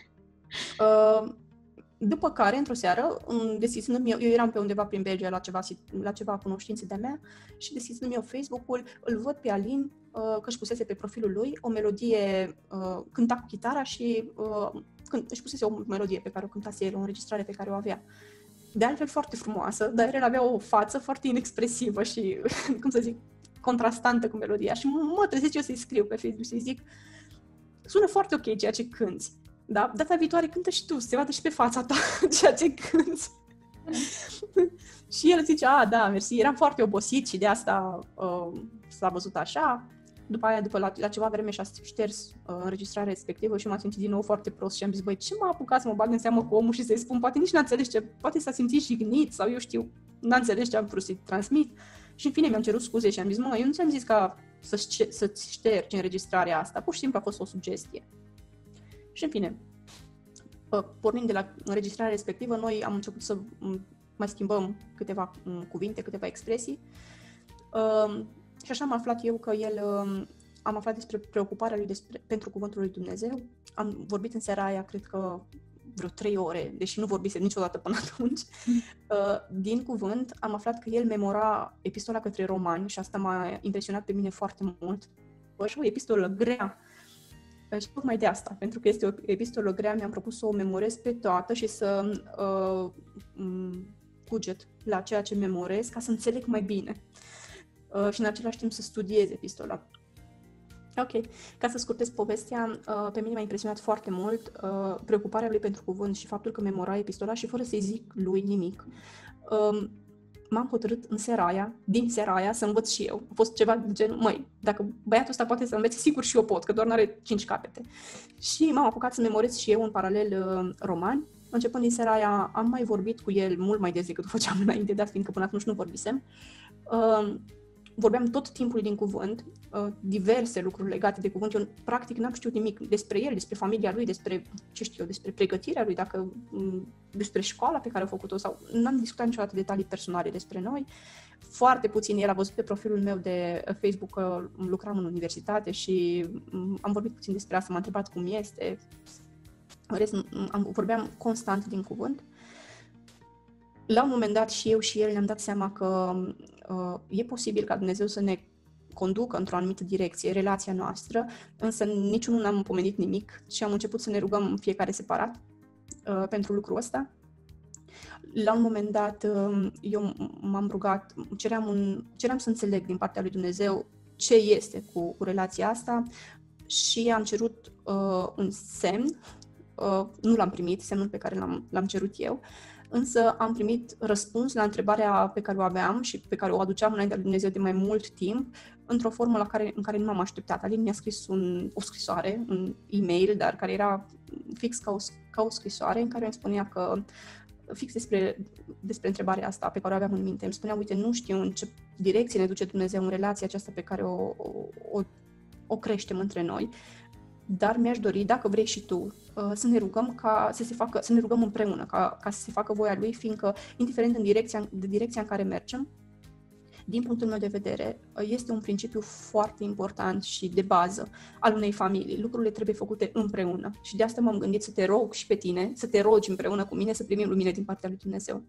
După care, într-o seară, deschizându-mi eu eram pe undeva prin Belgia la ceva cunoștințe de-a mea și deschizându-mi eu Facebook-ul, îl văd pe Alin că își pusese pe profilul lui o melodie, cânta cu chitara și își pusese o melodie pe care o cântase el, o înregistrare pe care o avea. De altfel foarte frumoasă, dar el avea o față foarte inexpresivă și, cum să zic, contrastantă cu melodia. Și mă trezesc eu să-i scriu pe Facebook, să-i zic, sună foarte ok ceea ce cânti. Da? Data viitoare cântă și tu, se vadă și pe fața ta ceea ce cânti. Și el zice, da, mersi, eram foarte obosit și de asta s-a văzut așa. După aia, la ceva vreme și-a șters înregistrarea respectivă și m-am simțit din nou foarte prost și am zis, băi, ce m-a apucat să mă bag în seamă cu omul și să-i spun, poate nici n-a înțeles ce, poate s-a simțit jignit sau eu știu n-a înțeles ce am vrut să-i transmit și în fine mi-am cerut scuze și am zis, eu nu ți-am zis ca să-ți ștergi înregistrarea asta, pur și simplu a fost o sugestie. Și în fine, pornind de la înregistrarea respectivă, noi am început să mai schimbăm câteva cuvinte, câteva expresii și așa am aflat eu că am aflat despre preocuparea lui pentru cuvântul lui Dumnezeu. Am vorbit în seara aia, cred că vreo 3 ore, deși nu vorbise niciodată până atunci. Din cuvânt am aflat că el memora epistola către Romani și asta m-a impresionat pe mine foarte mult. Și o epistolă grea. Și tocmai de asta, pentru că este o epistolă grea, mi-am propus să o memorez pe toată și să cuget la ceea ce memorez ca să înțeleg mai bine. Și în același timp să studiez epistola. Ok, ca să scurtez povestea, pe mine m-a impresionat foarte mult preocuparea lui pentru cuvânt și faptul că memora epistola și fără să-i zic lui nimic. M-am hotărât din seara aia, să învăț și eu. A fost ceva de genul, dacă băiatul ăsta poate să învețe, sigur și eu pot, că doar n-are 5 capete. Și m-am apucat să memorez și eu în paralel Romani. Începând din seara aia, am mai vorbit cu el mult mai des decât o făceam înainte, dat fiindcă până atunci nu vorbisem. Vorbeam tot timpul din cuvânt, diverse lucruri legate de cuvânt. Eu, practic, n-am știut nimic despre el, despre familia lui, despre, despre pregătirea lui, despre școala pe care a făcut-o, sau n-am discutat niciodată detalii personale despre noi. Foarte puțin. El a văzut pe profilul meu de Facebook că lucram în universitate și am vorbit puțin despre asta, m-a întrebat cum este. În rest, vorbeam constant din cuvânt. La un moment dat și eu și el ne-am dat seama că e posibil ca Dumnezeu să ne conducă într-o anumită direcție, relația noastră, însă niciunul n-am pomenit nimic și am început să ne rugăm fiecare separat pentru lucrul ăsta. La un moment dat eu m-am rugat, ceream să înțeleg din partea lui Dumnezeu ce este cu relația asta și am cerut un semn, nu l-am primit, semnul pe care l-am cerut eu, însă am primit răspuns la întrebarea pe care o aveam și pe care o aduceam înaintea lui Dumnezeu de mai mult timp, într-o formă în care nu m-am așteptat. Alin mi-a scris o scrisoare, un e-mail, dar care era fix ca o scrisoare în care îmi spunea că fix despre întrebarea asta pe care o aveam în minte. Îmi spunea, uite, nu știu în ce direcție ne duce Dumnezeu în relația aceasta pe care o creștem între noi, dar mi-aș dori, dacă vrei și tu, să ne rugăm să ne rugăm împreună, ca să se facă voia Lui, fiindcă, indiferent de direcția în care mergem, din punctul meu de vedere, este un principiu foarte important și de bază al unei familii. Lucrurile trebuie făcute împreună și de asta m-am gândit să te rog și pe tine, să te rogi împreună cu mine, să primim lumină din partea lui Dumnezeu.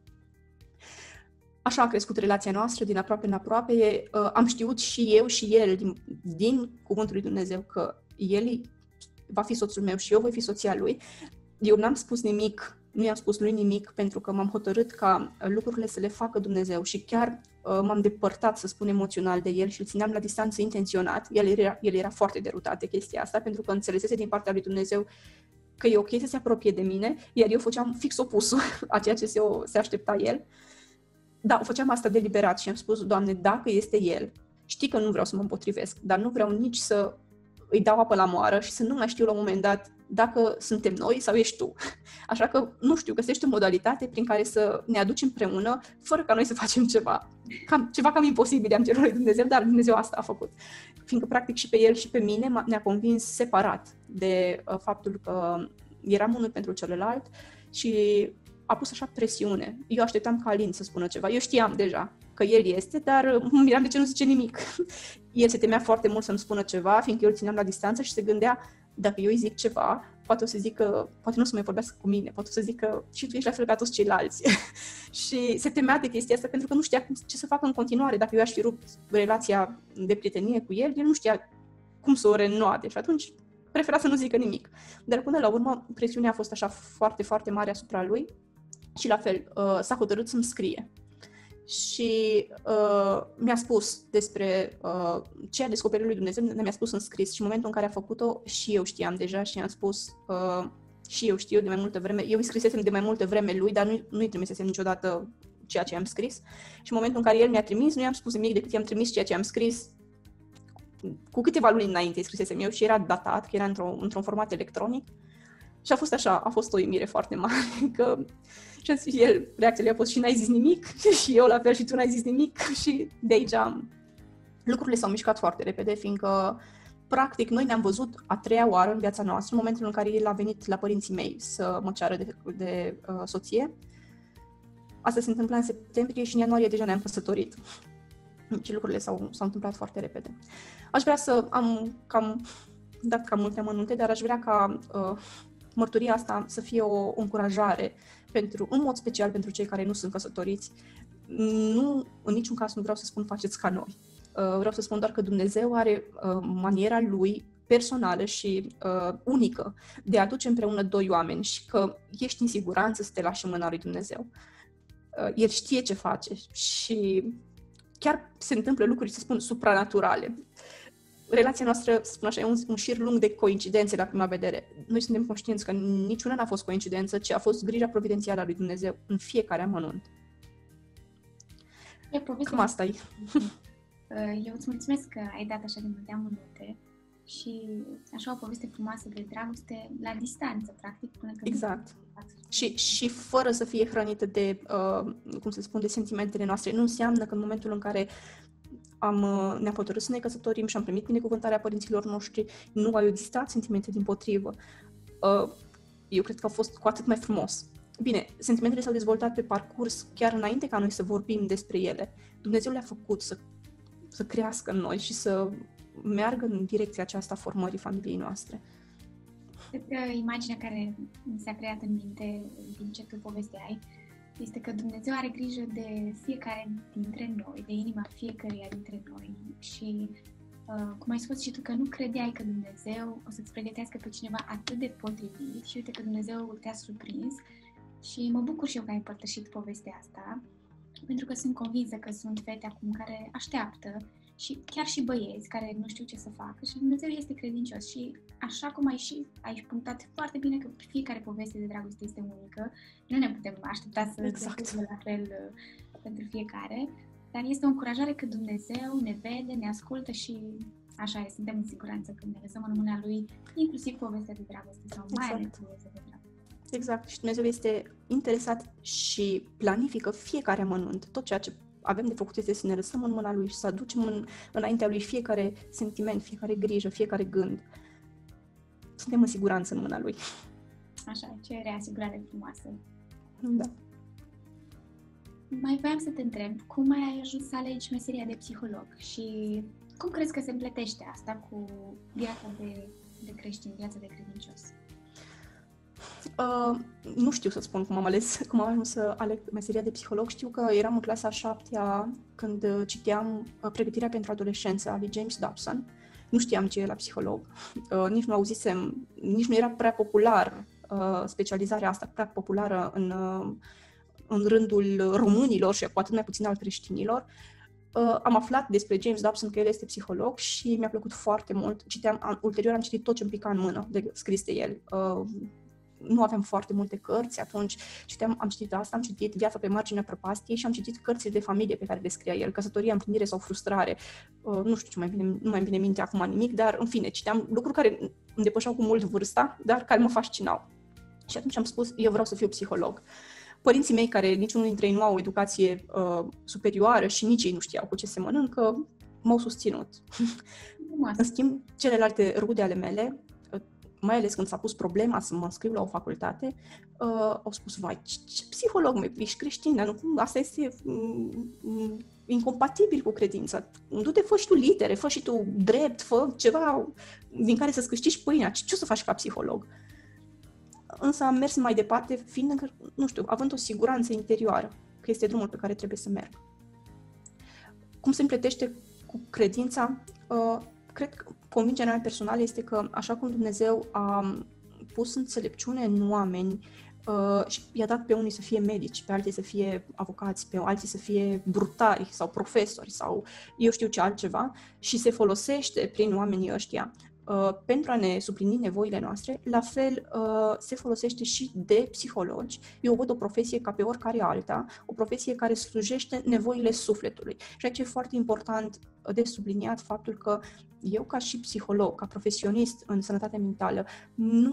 Așa a crescut relația noastră, din aproape în aproape. Am știut și eu și el, din cuvântul lui Dumnezeu, că el va fi soțul meu și eu voi fi soția lui. Eu n-am spus nimic, nu i-am spus lui nimic, pentru că m-am hotărât ca lucrurile să le facă Dumnezeu și chiar m-am depărtat, să spun, emoțional de el și îl țineam la distanță intenționat. El era foarte derutat de chestia asta, pentru că înțelesese din partea lui Dumnezeu că e ok să se apropie de mine, iar eu făceam fix opusul a ceea ce se aștepta el. Da, o făceam asta deliberat și am spus, Doamne, dacă este El, știi că nu vreau să mă împotrivesc, dar nu vreau nici să îi dau apă la moară și să nu mai știu la un moment dat dacă suntem noi sau ești tu. Așa că, nu știu, găsește o modalitate prin care să ne aducem împreună, fără ca noi să facem ceva cam imposibil, am cerut lui Dumnezeu, dar Dumnezeu asta a făcut. Fiindcă, practic, și pe el și pe mine ne-a convins separat de faptul că eram unul pentru celălalt și a pus așa presiune. Eu așteptam ca Alin să spună ceva. Eu știam deja că el este, dar mă miram de ce nu zice nimic. El se temea foarte mult să-mi spună ceva, fiindcă eu îl țineam la distanță și se gândea, dacă eu îi zic ceva, poate o să zică, poate nu o să mai vorbească cu mine, poate o să zică și tu ești la fel ca toți ceilalți. Și se temea de chestia asta pentru că nu știa ce să facă în continuare. Dacă eu aș fi rupt relația de prietenie cu el nu știa cum să o reînnoade și atunci prefera să nu zică nimic. Dar până la urmă, presiunea a fost așa foarte, foarte mare asupra lui și la fel, s-a hotărât să-mi scrie. Și mi-a spus despre ce a descoperit lui Dumnezeu, mi-a spus în scris și în momentul în care a făcut-o și eu știam deja și i-am spus și eu știu de mai multă vreme, eu îi scrisesem de mai multă vreme lui, dar nu-i trimisesem niciodată ceea ce am scris și în momentul în care el mi-a trimis, nu i-am spus nimic decât i-am trimis ceea ce am scris cu câteva luni înainte, îi scrisesem eu și era datat, că era într-un format electronic Și a fost așa, a fost o uimire foarte mare, că și a zis, reacția lui a fost și n-ai zis nimic, și eu la fel și tu n-ai zis nimic, și de aici lucrurile s-au mișcat foarte repede, fiindcă practic noi ne-am văzut a treia oară în viața noastră, în momentul în care el a venit la părinții mei să mă ceară de soție. Asta se întâmpla în septembrie și în ianuarie deja ne-am căsătorit. Și lucrurile s-au întâmplat foarte repede. Aș vrea să am dat cam multe amănunte, dar aș vrea ca mărturia asta să fie o încurajare în mod special pentru cei care nu sunt căsătoriți. Nu, în niciun caz nu vreau să spun faceți ca noi. Vreau să spun doar că Dumnezeu are maniera Lui personală și unică de a aduce împreună doi oameni și că ești în siguranță să te lași în mâna lui Dumnezeu. El știe ce face și chiar se întâmplă lucruri, să spun, supranaturale. Relația noastră, să spun așa, e un șir lung de coincidențe la prima vedere. Noi suntem conștienți că niciuna n-a fost coincidență, ci a fost grija providențială a lui Dumnezeu în fiecare amănunt. Cam asta e. Eu îți mulțumesc că ai dat așa de multe amănunte și așa o poveste frumoasă de dragoste la distanță, practic, până când... Exact. Și fără să fie hrănită de, de sentimentele noastre. Nu înseamnă că în momentul în care ne-am hotărât să ne căsătorim și am primit binecuvântarea părinților noștri, nu au existat sentimente dimpotrivă. Eu cred că a fost cu atât mai frumos. Bine, sentimentele s-au dezvoltat pe parcurs chiar înainte ca noi să vorbim despre ele. Dumnezeu le-a făcut să crească în noi și să meargă în direcția aceasta a formării familiei noastre. Cred că imaginea care mi s-a creat în minte din ce tu povesteai este că Dumnezeu are grijă de fiecare dintre noi, de inima fiecăruia dintre noi și cum ai spus și tu, că nu credeai că Dumnezeu o să-ți pregătească pe cineva atât de potrivit și uite că Dumnezeu te-a surprins și mă bucur și eu că ai împărtășit povestea asta, pentru că sunt convinsă că sunt fete acum care așteaptă și chiar și băieți care nu știu ce să facă și Dumnezeu este credincios și așa cum ai punctat foarte bine că fiecare poveste de dragoste este unică, nu ne putem aștepta să fie la fel pentru fiecare, dar este o încurajare că Dumnezeu ne vede, ne ascultă și așa e, suntem în siguranță când ne lăsăm în mâna Lui, inclusiv povestea de dragoste sau mai ales povestea de dragoste. Exact, și Dumnezeu este interesat și planifică fiecare amănunt, tot ceea ce avem de făcut este să ne lăsăm în mâna Lui și să aducem înaintea Lui fiecare sentiment, fiecare grijă, fiecare gând. Suntem în siguranță în mâna Lui. Așa, ce reasigurare frumoasă. Da. Mai voiam să te întreb, cum ai ajuns să alegi meseria de psiholog și cum crezi că se împletește asta cu viața de creștin, viața de credincios? Nu știu să spun cum am ajuns să aleg meseria de psiholog. Știu că eram în clasa 7-a când citeam Pregătirea pentru adolescență a lui James Dobson. Nu știam ce e la psiholog, nici nu auzisem, nici nu era prea popular specializarea asta, prea populară în rândul românilor și cu atât mai puțin al creștinilor. Am aflat despre James Dobson că el este psiholog și mi-a plăcut foarte mult. Ulterior am citit tot ce îmi pica în mână de scris de el. Nu aveam foarte multe cărți, atunci am citit asta, am citit Viața pe marginea prăpastiei și am citit cărțile de familie pe care le scria el, Căsătoria, împlinire sau frustrare. Nu știu nu mai bine minte acum nimic, dar în fine, citeam lucruri care îmi depășeau cu mult vârsta, dar care mă fascinau. Și atunci am spus, eu vreau să fiu psiholog. Părinții mei, care niciunul dintre ei nu au o educație superioară și nici ei nu știau cu ce se mănâncă, m-au susținut. În schimb, celelalte rude ale mele, mai ales când s-a pus problema să mă înscriu la o facultate, au spus, vai, ce psiholog, mă, ești creștin, dar nu, asta este incompatibil cu credința. Du-te, fă și tu litere, fă și tu drept, fă ceva din care să-ți câștigi pâinea. Ce o să faci ca psiholog? Însă am mers mai departe, fiind, nu știu, având o siguranță interioară, că este drumul pe care trebuie să merg. Cum se împletește cu credința? Cred că convingerea mea personală este că așa cum Dumnezeu a pus înțelepciune în oameni și i-a dat pe unii să fie medici, pe alții să fie avocați, pe alții să fie brutari sau profesori sau eu știu ce altceva și se folosește prin oamenii ăștia pentru a ne suplini nevoile noastre, la fel se folosește și de psihologi. Eu văd o profesie ca pe oricare alta, o profesie care slujește nevoile sufletului. Și aici e foarte important de subliniat faptul că eu ca și psiholog, ca profesionist în sănătate mentală, nu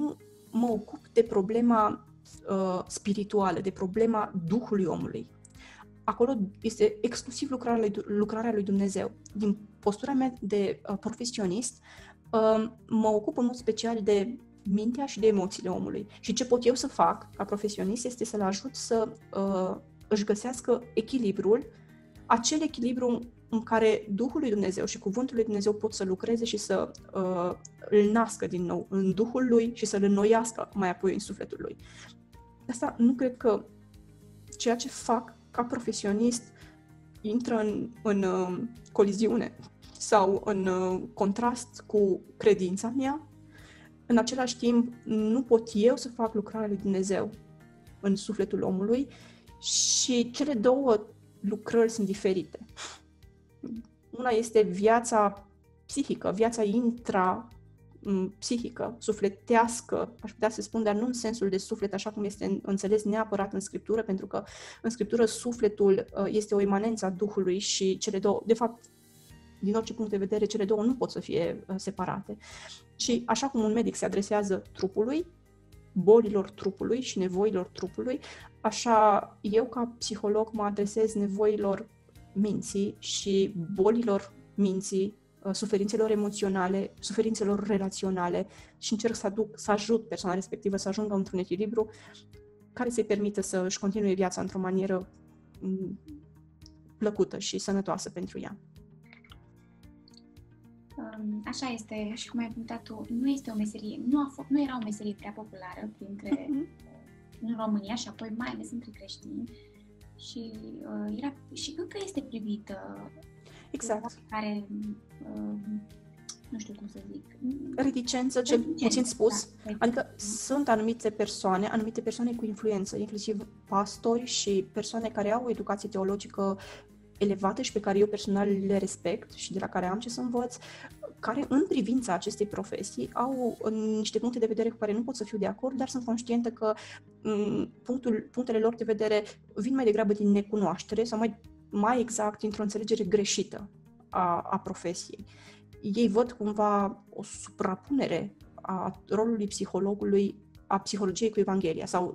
mă ocup de problema spirituală, de problema Duhului omului. Acolo este exclusiv lucrarea lui Dumnezeu. Din postura mea de profesionist, mă ocup în mod special de mintea și de emoțiile omului. Și ce pot eu să fac ca profesionist este să-l ajut să își găsească echilibrul, acel echilibru în care Duhul lui Dumnezeu și Cuvântul lui Dumnezeu pot să lucreze și să îl nască din nou în Duhul lui și să-l înnoiască mai apoi în sufletul lui. Asta nu cred că ceea ce fac ca profesionist intră în coliziune sau în contrast cu credința mea. În același timp, nu pot eu să fac lucrarea lui Dumnezeu în sufletul omului și cele două lucrări sunt diferite. Una este viața psihică, viața intra-psihică, sufletească, aș putea să spun, dar nu în sensul de suflet, așa cum este înțeles neapărat în Scriptură, pentru că în Scriptură sufletul este o imanență a Duhului și cele două, de fapt, din orice punct de vedere, cele două nu pot să fie separate. Și așa cum un medic se adresează trupului, bolilor trupului și nevoilor trupului, așa eu ca psiholog mă adresez nevoilor minții și bolilor minții, suferințelor emoționale, suferințelor relaționale și încerc să ajut persoana respectivă să ajungă într-un echilibru care să-i permită să își continue viața într-o manieră plăcută și sănătoasă pentru ea. Așa este, și cum ai punctat tu, nu este o meserie, nu era o meserie prea populară în România și apoi mai ales între creștini și și încă este privită exact. Care nu știu cum să zic. Reticență, cel puțin spus. Da. Adică sunt anumite persoane cu influență, inclusiv pastori și persoane care au o educație teologică elevată și pe care eu personal le respect și de la care am ce să învăț, care în privința acestei profesii au niște puncte de vedere cu care nu pot să fiu de acord, dar sunt conștientă că punctele lor de vedere vin mai degrabă din necunoaștere sau mai exact dintr-o înțelegere greșită a profesiei. Ei văd cumva o suprapunere a rolului psihologului, a psihologiei cu Evanghelia sau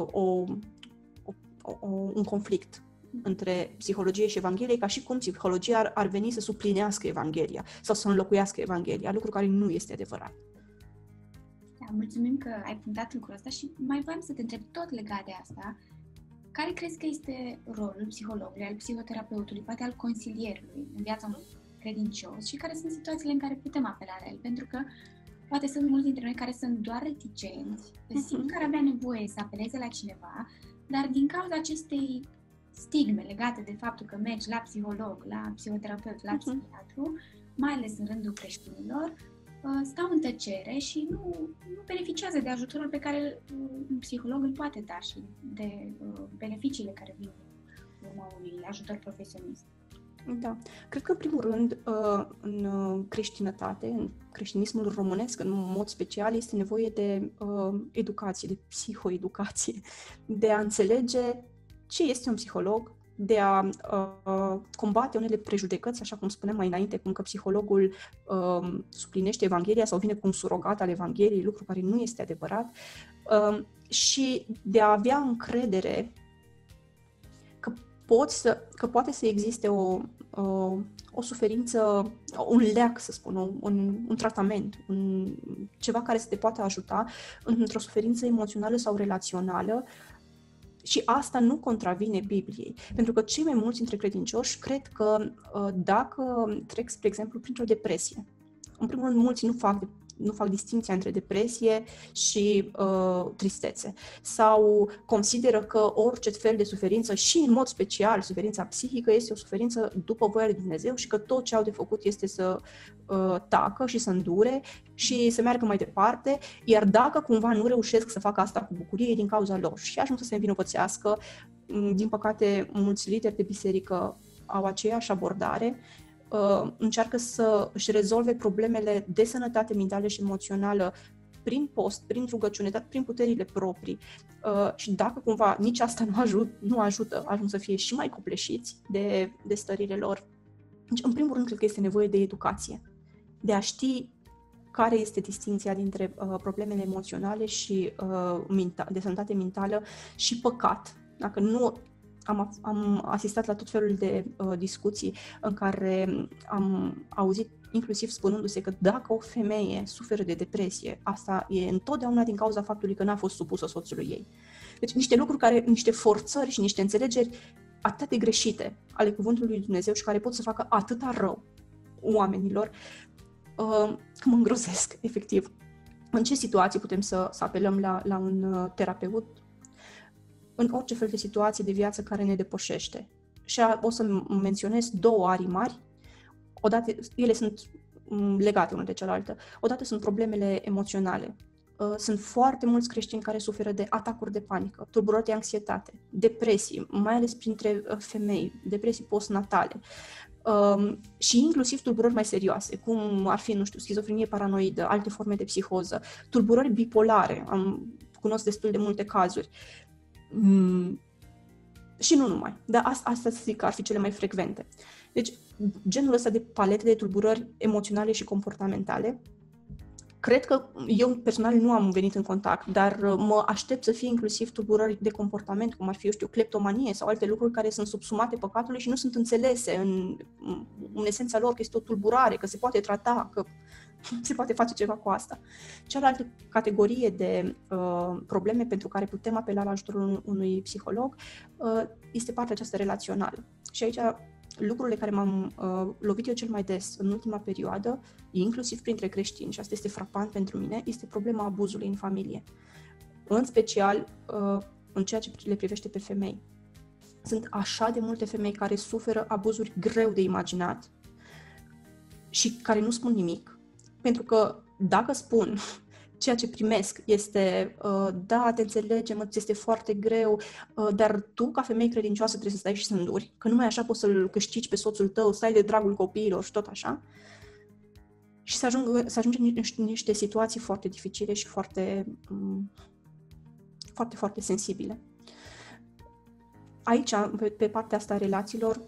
un conflict între psihologie și Evanghelie, ca și cum psihologia ar veni să suplinească Evanghelia sau să înlocuiască Evanghelia, lucru care nu este adevărat. Da, mulțumim că ai punctat lucrul ăsta și mai voiam să te întreb tot legat de asta. Care crezi că este rolul psihologului, al psihoterapeutului, poate al consilierului în viața unui credincios și care sunt situațiile în care putem apela la el? Pentru că poate sunt mulți dintre noi care sunt doar reticenți, simt că ar avea nevoie să apeleze la cineva, dar din cauza acestei stigme legate de faptul că mergi la psiholog, la psihoterapeut, la psihiatru, mai ales în rândul creștinilor, stau în tăcere și nu beneficiază de ajutorul pe care un psiholog îl poate da și de beneficiile care vin în urma unui ajutor profesionist. Da. Cred că, în primul rând, în creștinătate, în creștinismul românesc, în mod special, este nevoie de educație, de psihoeducație, de a înțelege ce este un psiholog, de a combate unele prejudecăți, așa cum spuneam mai înainte, cum că psihologul suplinește Evanghelia sau vine cu un surogat al Evangheliei, lucru care nu este adevărat, și de a avea încredere că poate să existe o suferință, un leac, să spun, un tratament, ceva care să te poată ajuta într-o suferință emoțională sau relațională. Și asta nu contravine Bibliei. Pentru că cei mai mulți dintre credincioși cred că dacă trec, spre exemplu, printr-o depresie, în primul rând, mulți nu fac distinția între depresie și tristețe. Sau consideră că orice fel de suferință, și în mod special suferința psihică, este o suferință după voia lui Dumnezeu și că tot ce au de făcut este să tacă și să îndure și să meargă mai departe, iar dacă cumva nu reușesc să facă asta cu bucurie, e din cauza lor și ajung să se învinovățească. Din păcate, mulți lideri de biserică au aceeași abordare, încearcă să își rezolve problemele de sănătate mentală și emoțională prin post, prin rugăciune, dar prin puterile proprii. Și dacă cumva nici asta nu ajută, ajung să fie și mai copleșiți de stările lor. Deci, în primul rând, cred că este nevoie de educație, de a ști care este distinția dintre problemele emoționale și de sănătate mentală și păcat. Dacă nu am asistat la tot felul de discuții în care am auzit inclusiv spunându-se că dacă o femeie suferă de depresie, asta e întotdeauna din cauza faptului că n-a fost supusă soțului ei. Deci niște lucruri niște forțări și niște înțelegeri atât de greșite ale cuvântului lui Dumnezeu și care pot să facă atâta rău oamenilor, că mă îngrozesc, efectiv. În ce situații putem să apelăm la un terapeut? În orice fel de situație de viață care ne depășește. Și o să menționez două arii mari. Odată, ele sunt legate una de cealaltă. Odată sunt problemele emoționale. Sunt foarte mulți creștini care suferă de atacuri de panică, tulburări de anxietate, depresii, mai ales printre femei, depresii postnatale. Și inclusiv tulburări mai serioase, cum ar fi, schizofrenie paranoidă, alte forme de psihoză, tulburări bipolare, cunosc destul de multe cazuri. Și nu numai, dar asta zic că ar fi cele mai frecvente. Deci, genul ăsta de palete de tulburări emoționale și comportamentale, cred că eu personal nu am venit în contact, dar mă aștept să fie inclusiv tulburări de comportament, cum ar fi, cleptomanie sau alte lucruri care sunt subsumate păcatului și nu sunt înțelese în esența lor, că este o tulburare, că se poate trata, că se poate face ceva cu asta. Cealaltă categorie de probleme pentru care putem apela la ajutorul unui psiholog este partea aceasta relațională. Și aici lucrurile care m-am lovit eu cel mai des în ultima perioadă, inclusiv printre creștini, și asta este frapant pentru mine, este problema abuzului în familie. În special în ceea ce le privește pe femei. Sunt așa de multe femei care suferă abuzuri greu de imaginat și care nu spun nimic. Pentru că dacă spun ceea ce primesc este, da, te înțelegem, ți este foarte greu, dar tu, ca femeie credincioasă, trebuie să stai și să înduri, că numai așa poți să-l câștigi pe soțul tău, stai de dragul copiilor și tot așa. Și să ajungem în niște situații foarte dificile și foarte, foarte, foarte sensibile. Aici, pe partea asta a relațiilor,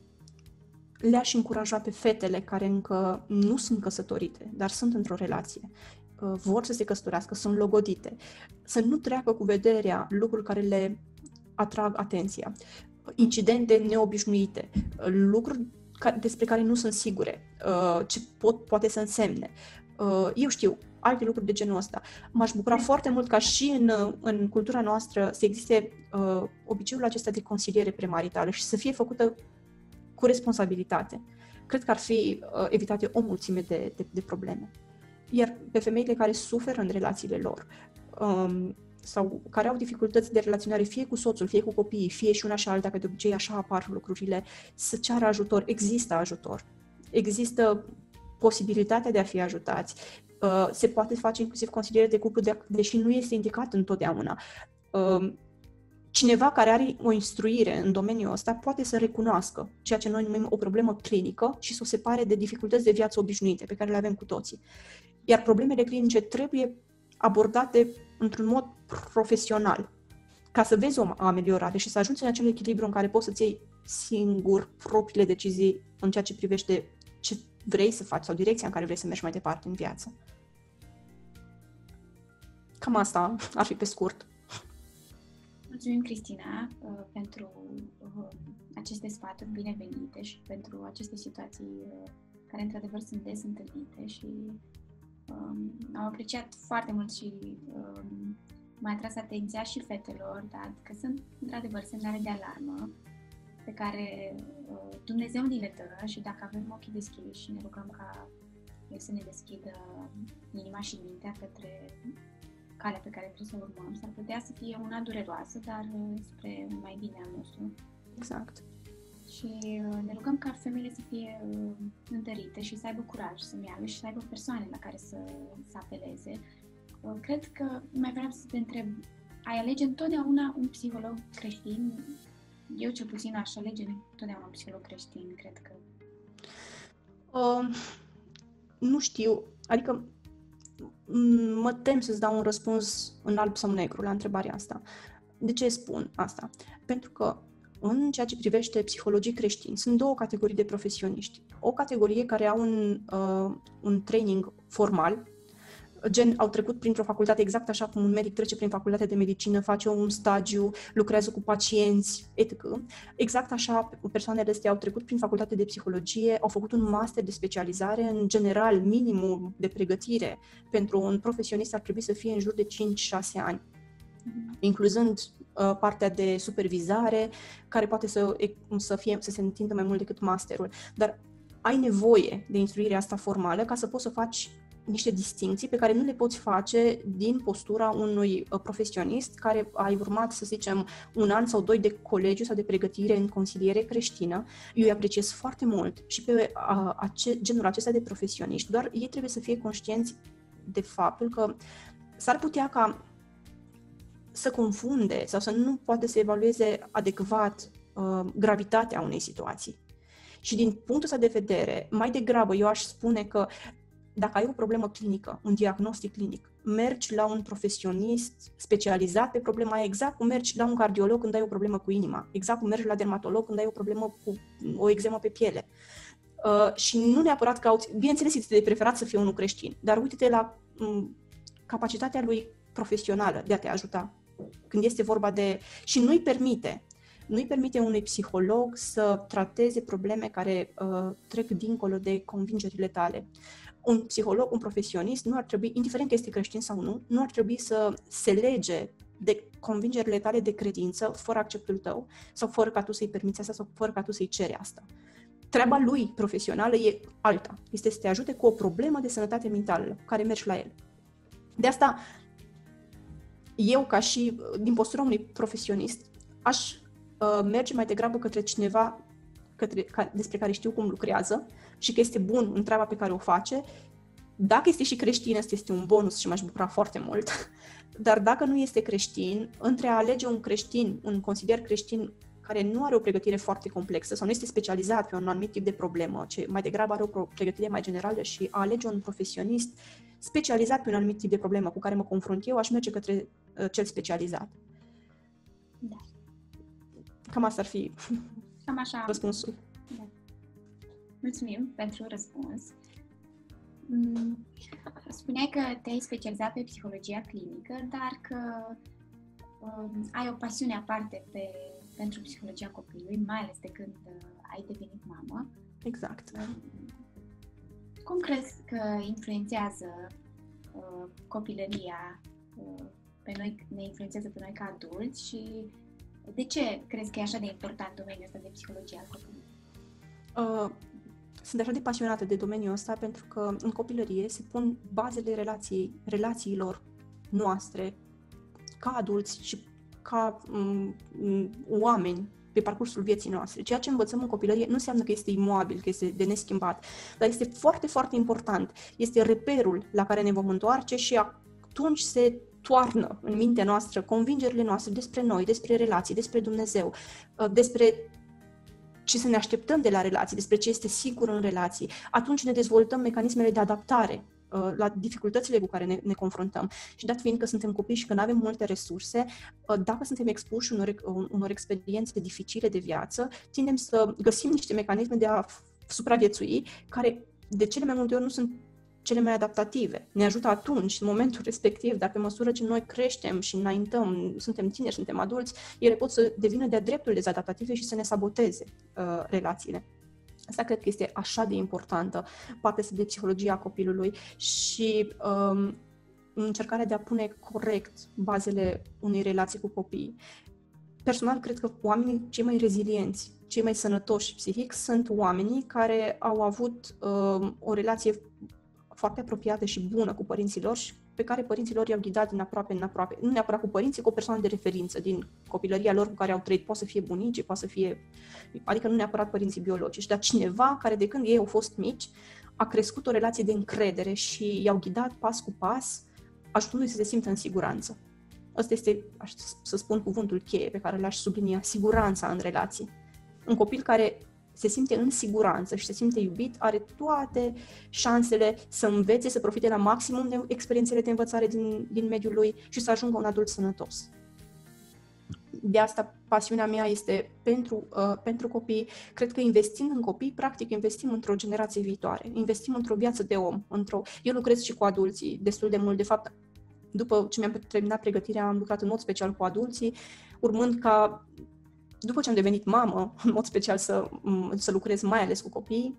le-aș încuraja pe fetele care încă nu sunt căsătorite, dar sunt într-o relație, vor să se căsătorească, sunt logodite, să nu treacă cu vederea lucruri care le atrag atenția, incidente neobișnuite, lucruri despre care nu sunt sigure, ce poate să însemne. Eu știu, alte lucruri de genul ăsta. M-aș bucura foarte mult ca și în cultura noastră să existe obiceiul acesta de consiliere premaritală și să fie făcută cu responsabilitate. Cred că ar fi evitate o mulțime de probleme. Iar pe femeile care suferă în relațiile lor sau care au dificultăți de relaționare fie cu soțul, fie cu copiii, fie și una și alta, că de obicei așa apar lucrurile, să ceară ajutor. Există ajutor. Există posibilitatea de a fi ajutați. Se poate face inclusiv consiliere de cuplu, deși nu este indicat întotdeauna. Cineva care are o instruire în domeniul ăsta poate să recunoască ceea ce noi numim o problemă clinică și să o separe de dificultăți de viață obișnuite pe care le avem cu toții. Iar problemele clinice trebuie abordate într-un mod profesional, ca să vezi o ameliorare și să ajungi în acel echilibru în care poți să-ți iei singur propriile decizii în ceea ce privește ce vrei să faci sau direcția în care vrei să mergi mai departe în viață. Cam asta ar fi pe scurt. Mulțumim, Cristina, pentru aceste sfaturi binevenite și pentru aceste situații care, într-adevăr, sunt des întâlnite și am apreciat foarte mult și m-a atras atenția și fetelor, da, că sunt, într-adevăr, semnale de alarmă pe care Dumnezeu ni le dă și dacă avem ochii deschiși și ne rugăm ca El să ne deschidă inima și mintea către calea pe care trebuie să o urmăm, s-ar putea să fie una dureroasă, dar spre un mai bine al nostru. Exact. Și ne rugăm ca femeile să fie întărite și să aibă curaj să meargă și să aibă persoane la care să apeleze. Cred că mai vreau să te întreb, ai alege întotdeauna un psiholog creștin? Eu cel puțin aș alege întotdeauna un psiholog creștin, cred că. Nu știu, adică mă tem să-ți dau un răspuns în alb sau negru la întrebarea asta. De ce spun asta? Pentru că în ceea ce privește psihologii creștini, sunt două categorii de profesioniști. O categorie care au un training formal, gen au trecut printr-o facultate exact așa cum un medic trece prin facultatea de medicină, face un stagiu, lucrează cu pacienți, etc. Exact așa persoanele astea au trecut prin facultate de psihologie, au făcut un master de specializare, în general minimul de pregătire pentru un profesionist ar trebui să fie în jur de 5-6 ani, incluzând partea de supervizare, care poate să se întindă mai mult decât masterul. Dar ai nevoie de instruirea asta formală ca să poți să faci niște distincții pe care nu le poți face din postura unui profesionist care a urmat, să zicem, 1 an sau 2 de colegiu sau de pregătire în consiliere creștină. Eu îi apreciez foarte mult și pe genul acesta de profesioniști, doar ei trebuie să fie conștienți de faptul că s-ar putea ca să confunde sau să nu poate să evalueze adecvat gravitatea unei situații. Și din punctul ăsta de vedere, mai degrabă eu aș spune că dacă ai o problemă clinică, un diagnostic clinic, mergi la un profesionist specializat pe problema aia, exact cum mergi la un cardiolog când ai o problemă cu inima, exact cum mergi la dermatolog când ai o problemă cu o eczemă pe piele. Și nu neapărat cauți, bineînțeles, este de preferat să fie unul creștin, dar uite-te la capacitatea lui profesională de a te ajuta când este vorba de... Și nu-i permite unui psiholog să trateze probleme care trec dincolo de convingerile tale. Un psiholog, un profesionist, nu ar trebui, indiferent că este creștin sau nu ar trebui să se lege de convingerile tale de credință fără acceptul tău sau fără ca tu să-i permiți asta sau fără ca tu să-i ceri asta. Treaba lui profesională e alta. Este să te ajute cu o problemă de sănătate mentală care mergi la el. De asta, eu, ca și din postura unui profesionist, aș merge mai degrabă către cineva despre care știu cum lucrează și că este bun în treaba pe care o face. Dacă este și creștin, asta este un bonus și m-aș bucura foarte mult. Dar dacă nu este creștin, între a alege un creștin, un consilier creștin care nu are o pregătire foarte complexă sau nu este specializat pe un anumit tip de problemă, ci mai degrabă are o pregătire mai generală, și a alege un profesionist specializat pe un anumit tip de problemă cu care mă confrunt eu, aș merge către cel specializat. Da. Cam asta ar fi Cam așa. Răspunsul. Da. Mulțumim pentru răspuns. Spuneai că te-ai specializat pe psihologia clinică, dar că ai o pasiune aparte pentru psihologia copilului, mai ales de când ai devenit mamă. Exact. Cum crezi că influențează copilăria pe noi, ne influențează pe noi ca adulți și de ce crezi că e așa de important domeniul ăsta de psihologie al copilului? Sunt așa de pasionată de domeniul ăsta pentru că în copilărie se pun bazele relațiilor noastre ca adulți și ca oameni pe parcursul vieții noastre. Ceea ce învățăm în copilărie nu înseamnă că este imobil, că este de neschimbat, dar este foarte, foarte important. Este reperul la care ne vom întoarce și atunci se toarnă în mintea noastră convingerile noastre despre noi, despre relații, despre Dumnezeu, despre ce să ne așteptăm de la relații, despre ce este sigur în relații. Atunci ne dezvoltăm mecanismele de adaptare la dificultățile cu care ne confruntăm. Și dat fiind că suntem copii și că nu avem multe resurse, dacă suntem expuși unor experiențe dificile de viață, tindem să găsim niște mecanisme de a supraviețui, care de cele mai multe ori nu sunt cele mai adaptative. Ne ajută atunci, în momentul respectiv, dar pe măsură ce noi creștem și înaintăm, suntem tineri, suntem adulți, ele pot să devină de-a dreptul dezadaptative și să ne saboteze relațiile. Asta cred că este așa de importantă, partea de psihologia copilului și încercarea de a pune corect bazele unei relații cu copiii. Personal, cred că oamenii cei mai rezilienți, cei mai sănătoși psihic sunt oamenii care au avut o relație foarte apropiată și bună cu părinții lor și pe care părinții lor i-au ghidat din aproape în aproape. Nu neapărat cu părinții, cu o persoană de referință din copilăria lor cu care au trăit. Poate să fie bunici, poate să fie... Adică nu neapărat părinții biologici, dar cineva care de când ei au fost mici a crescut o relație de încredere și i-au ghidat pas cu pas, ajutându-i să se simtă în siguranță. Ăsta este, aș să spun, cuvântul cheie pe care l-aș sublinia, siguranța în relații. Un copil care se simte în siguranță și se simte iubit, are toate șansele să învețe, să profite la maximum de experiențele de învățare din mediul lui și să ajungă un adult sănătos. de asta pasiunea mea este pentru copii. Cred că investind în copii, practic investim într-o generație viitoare, investim într-o viață de om. Eu lucrez și cu adulții destul de mult. De fapt, după ce mi-am terminat pregătirea, am lucrat în mod special cu adulții, urmând ca, după ce am devenit mamă, în mod special să lucrez mai ales cu copiii,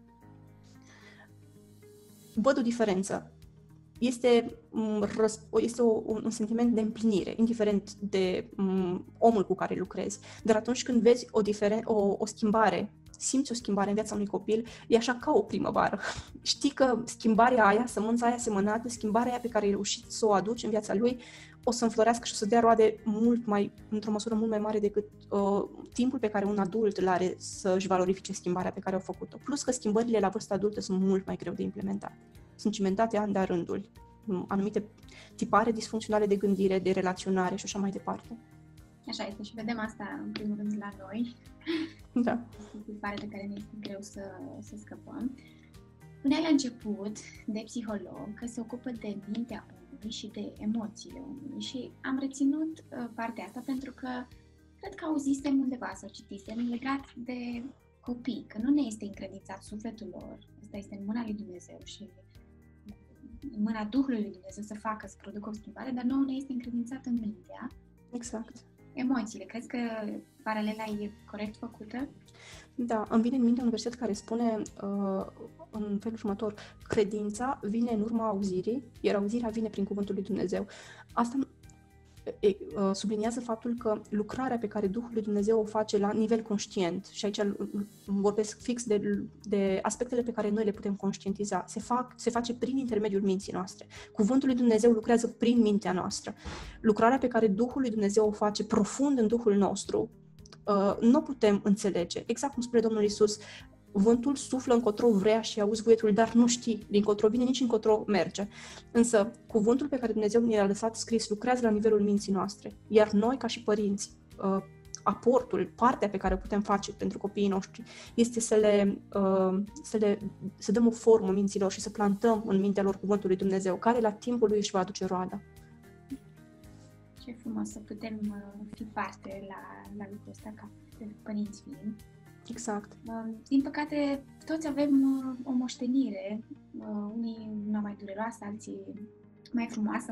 văd o diferență. Este un sentiment de împlinire, indiferent de omul cu care lucrezi. Dar atunci când vezi o schimbare, simți o schimbare în viața unui copil, e așa ca o primăvară. Știi că schimbarea aia, sămânța aia semănată, schimbarea aia pe care ai reușit să o aduci în viața lui, o să înflorească și o să dea roade într-o măsură mult mai mare decât timpul pe care un adult îl are să-și valorifice schimbarea pe care au făcut-o. Plus că schimbările la vârsta adultă sunt mult mai greu de implementat. Sunt cimentate ani de-a rândul. Anumite tipare disfuncționale de gândire, de relaționare și așa mai departe. Așa este și vedem asta în primul rând la noi. Da. Tipare de care ne este greu să scăpăm. Spuneai la început de psiholog că se ocupă de mintea omului și de emoțiile omului și am reținut partea asta pentru că cred că auzisem undeva sau citisem legat de copii, că nu ne este încredințat sufletul lor, asta este în mâna lui Dumnezeu și în mâna Duhului lui Dumnezeu să facă, să producă o schimbare, dar nouă ne este încredințat în mintea. Exact. Emoțiile. Crezi că paralela e corect făcută? Da, îmi vine în minte un verset care spune în felul următor: credința vine în urma auzirii, iar auzirea vine prin cuvântul lui Dumnezeu. Asta subliniază faptul că lucrarea pe care Duhul lui Dumnezeu o face la nivel conștient, și aici vorbesc fix de aspectele pe care noi le putem conștientiza, se face prin intermediul minții noastre. Cuvântul lui Dumnezeu lucrează prin mintea noastră. Lucrarea pe care Duhul lui Dumnezeu o face profund în Duhul nostru, nu putem înțelege. Exact cum spune Domnul Iisus, vântul suflă încotro vrea și auzi vuietul, dar nu știi dincotro vine, nici încotro merge. Însă, cuvântul pe care Dumnezeu ne-a lăsat scris lucrează la nivelul minții noastre. Iar noi, ca și părinți, aportul, partea pe care o putem face pentru copiii noștri este să dăm o formă minților și să plantăm în mintea lor cuvântul lui Dumnezeu, care la timpul lui își va aduce roada. Ce frumos să putem fi parte la lucrul ăsta ca părinți fiind. Exact. Din păcate, toți avem o moștenire, unii una mai dureroasă, alții mai frumoasă,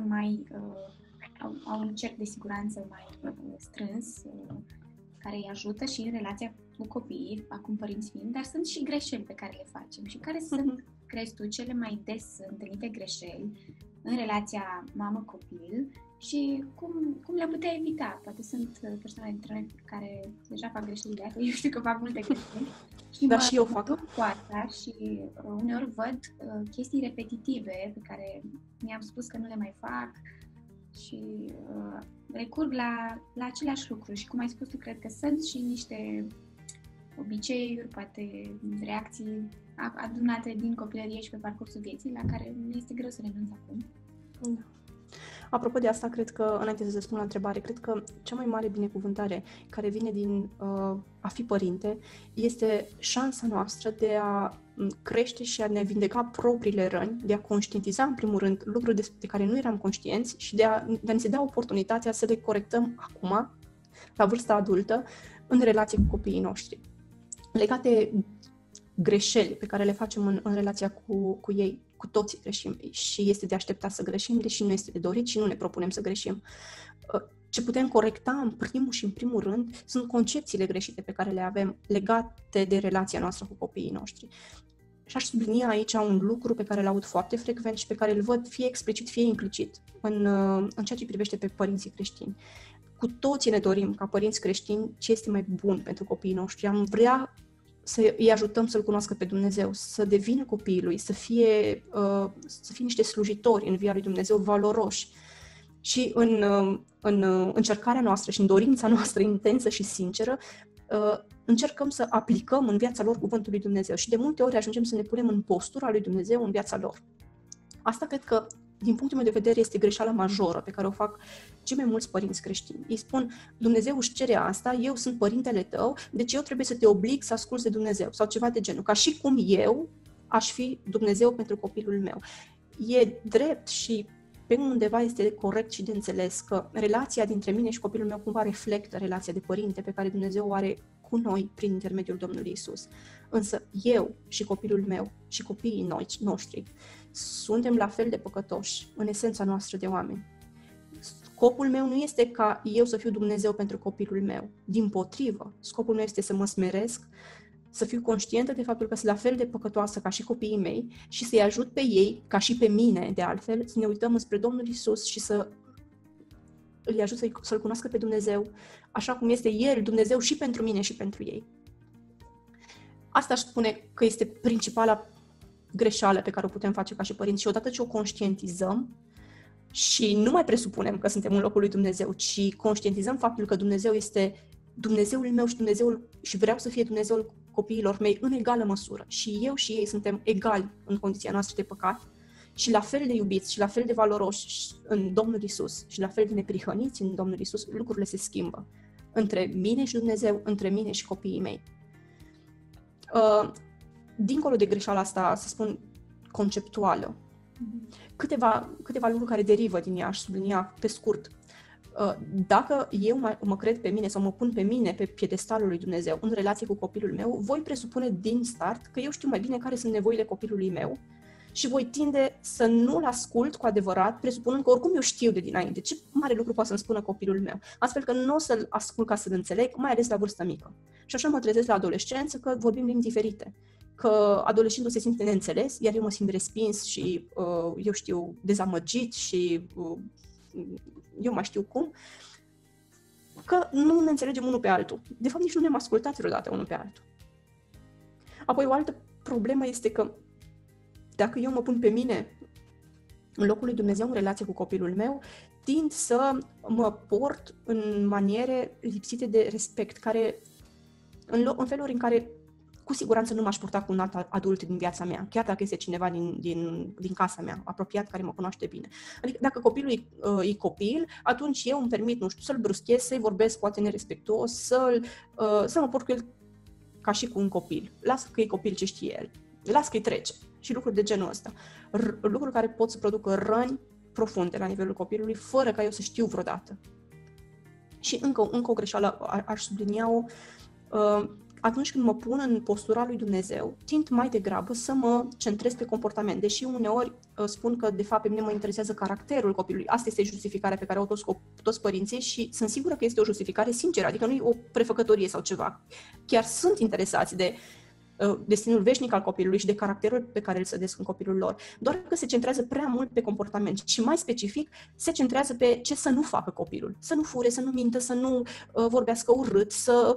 au un cerc de siguranță mai strâns, care îi ajută și în relația cu copiii, acum părinți fiind, dar sunt și greșeli pe care le facem și care sunt, crezi tu, cele mai des întâlnite greșeli în relația mamă-copil și cum le putea evita? Poate sunt persoane dintre noi care deja fac greșeli de astea, eu știu că fac multe greșeli. Și eu fac. Cu asta și uneori văd chestii repetitive pe care mi-am spus că nu le mai fac și recurg la aceleași lucruri și cum ai spus tu, cred că sunt și niște obiceiuri, poate reacții adunate din copilărie și pe parcursul vieții la care nu este greu să renunț acum. Da. Apropo de asta, cred că, înainte să spun la întrebare, cred că cea mai mare binecuvântare care vine din a fi părinte este șansa noastră de a crește și a ne vindeca propriile răni, de a conștientiza, în primul rând, lucruri de care nu eram conștienți și de a ne se dea oportunitatea să le corectăm acum, la vârsta adultă, în relație cu copiii noștri. Legate greșeli pe care le facem în relația cu ei, cu toții greșim și este de așteptat să greșim, deși nu este de dorit și nu ne propunem să greșim. Ce putem corecta în primul rând sunt concepțiile greșite pe care le avem legate de relația noastră cu copiii noștri. Și aș sublinia aici un lucru pe care îl aud foarte frecvent și pe care îl văd fie explicit, fie implicit în ceea ce privește pe părinții creștini. Cu toții ne dorim, ca părinți creștini, ce este mai bun pentru copiii noștri. Am vrea să îi ajutăm să-L cunoască pe Dumnezeu, să devină copiii Lui, să fie niște slujitori în via lui Dumnezeu, valoroși. Și în încercarea noastră și în dorința noastră intensă și sinceră, încercăm să aplicăm în viața lor cuvântul lui Dumnezeu și de multe ori ajungem să ne punem în postura lui Dumnezeu în viața lor. Asta cred că, din punctul meu de vedere, este greșeala majoră pe care o fac cei mai mulți părinți creștini. Îi spun, Dumnezeu își cere asta, eu sunt părintele tău, deci eu trebuie să te oblig să asculți de Dumnezeu sau ceva de genul, ca și cum eu aș fi Dumnezeu pentru copilul meu. E drept și pe undeva este corect și de înțeles că relația dintre mine și copilul meu cumva reflectă relația de părinte pe care Dumnezeu o are cu noi prin intermediul Domnului Isus. Însă eu și copilul meu și copiii noștri suntem la fel de păcătoși în esența noastră de oameni. Scopul meu nu este ca eu să fiu Dumnezeu pentru copilul meu. Dimpotrivă, scopul meu este să mă smeresc, să fiu conștientă de faptul că sunt la fel de păcătoasă ca și copiii mei și să-i ajut pe ei, ca și pe mine, de altfel, să ne uităm spre Domnul Isus și să îi ajut să-L cunoască pe Dumnezeu, așa cum este El, Dumnezeu, și pentru mine și pentru ei. Asta aș spune că este principala greșeală pe care o putem face ca și părinți și odată ce o conștientizăm și nu mai presupunem că suntem în locul lui Dumnezeu, ci conștientizăm faptul că Dumnezeu este Dumnezeul meu și vreau să fie Dumnezeul copiilor mei în egală măsură. Și eu și ei suntem egali în condiția noastră de păcat și la fel de iubiți și la fel de valoroși în Domnul Isus și la fel de neprihăniți în Domnul Isus, lucrurile se schimbă între mine și Dumnezeu, între mine și copiii mei. Dincolo de greșeala asta, să spun, conceptuală, câteva lucruri care derivă din ea, aș sublinia pe scurt. Dacă eu mă cred pe mine sau mă pun pe mine pe piedestalul lui Dumnezeu în relație cu copilul meu, voi presupune din start că eu știu mai bine care sunt nevoile copilului meu și voi tinde să nu-l ascult cu adevărat, presupunând că oricum eu știu de dinainte ce mare lucru poate să-mi spună copilul meu. Astfel că nu o să-l ascult ca să-l înțeleg, mai ales la vârstă mică. Și așa mă trezesc la adolescență că vorbim limbi diferite. Că adolescentul se simte neînțeles, iar eu mă simt respins și, eu știu, dezamăgit și eu mai știu cum, că nu ne înțelegem unul pe altul. De fapt, nici nu ne-am ascultat vreodată unul pe altul. Apoi, o altă problemă este că dacă eu mă pun pe mine în locul lui Dumnezeu în relație cu copilul meu, tind să mă port în maniere lipsite de respect, care, în feluri în care cu siguranță nu m-aș purta cu un alt adult din viața mea, chiar dacă este cineva din casa mea, apropiat, care mă cunoaște bine. Adică dacă copilul e copil, atunci eu îmi permit, nu știu, să-l bruschez, să-i vorbesc poate nerespectuos, să mă port cu el ca și cu un copil. Lasă că e copil, ce știe el. Lasă că-i trece. Și lucruri de genul ăsta. Lucruri care pot să producă răni profunde la nivelul copilului, fără ca eu să știu vreodată. Și încă o greșeală aș sublinia-o. Atunci când mă pun în postura lui Dumnezeu, tind mai degrabă să mă centrez pe comportament. Deși uneori spun că, de fapt, pe mine mă interesează caracterul copilului. Asta este justificarea pe care o toți părinții și sunt sigură că este o justificare sinceră, adică nu e o prefăcătorie sau ceva. Chiar sunt interesați de destinul veșnic al copilului și de caracterul pe care îl sădesc în copilul lor. Doar că se centrează prea mult pe comportament și mai specific se centrează pe ce să nu facă copilul. Să nu fure, să nu mintă, să nu vorbească urât,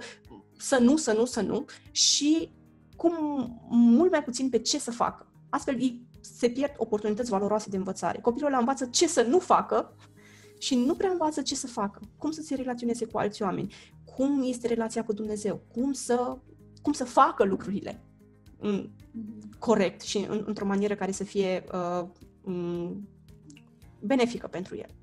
să nu și mult mai puțin pe ce să facă. Astfel se pierd oportunități valoroase de învățare. Copilul ăla învață ce să nu facă și nu prea învață ce să facă. Cum să se relaționeze cu alți oameni, cum este relația cu Dumnezeu, cum să facă lucrurile corect și într-o manieră care să fie benefică pentru el.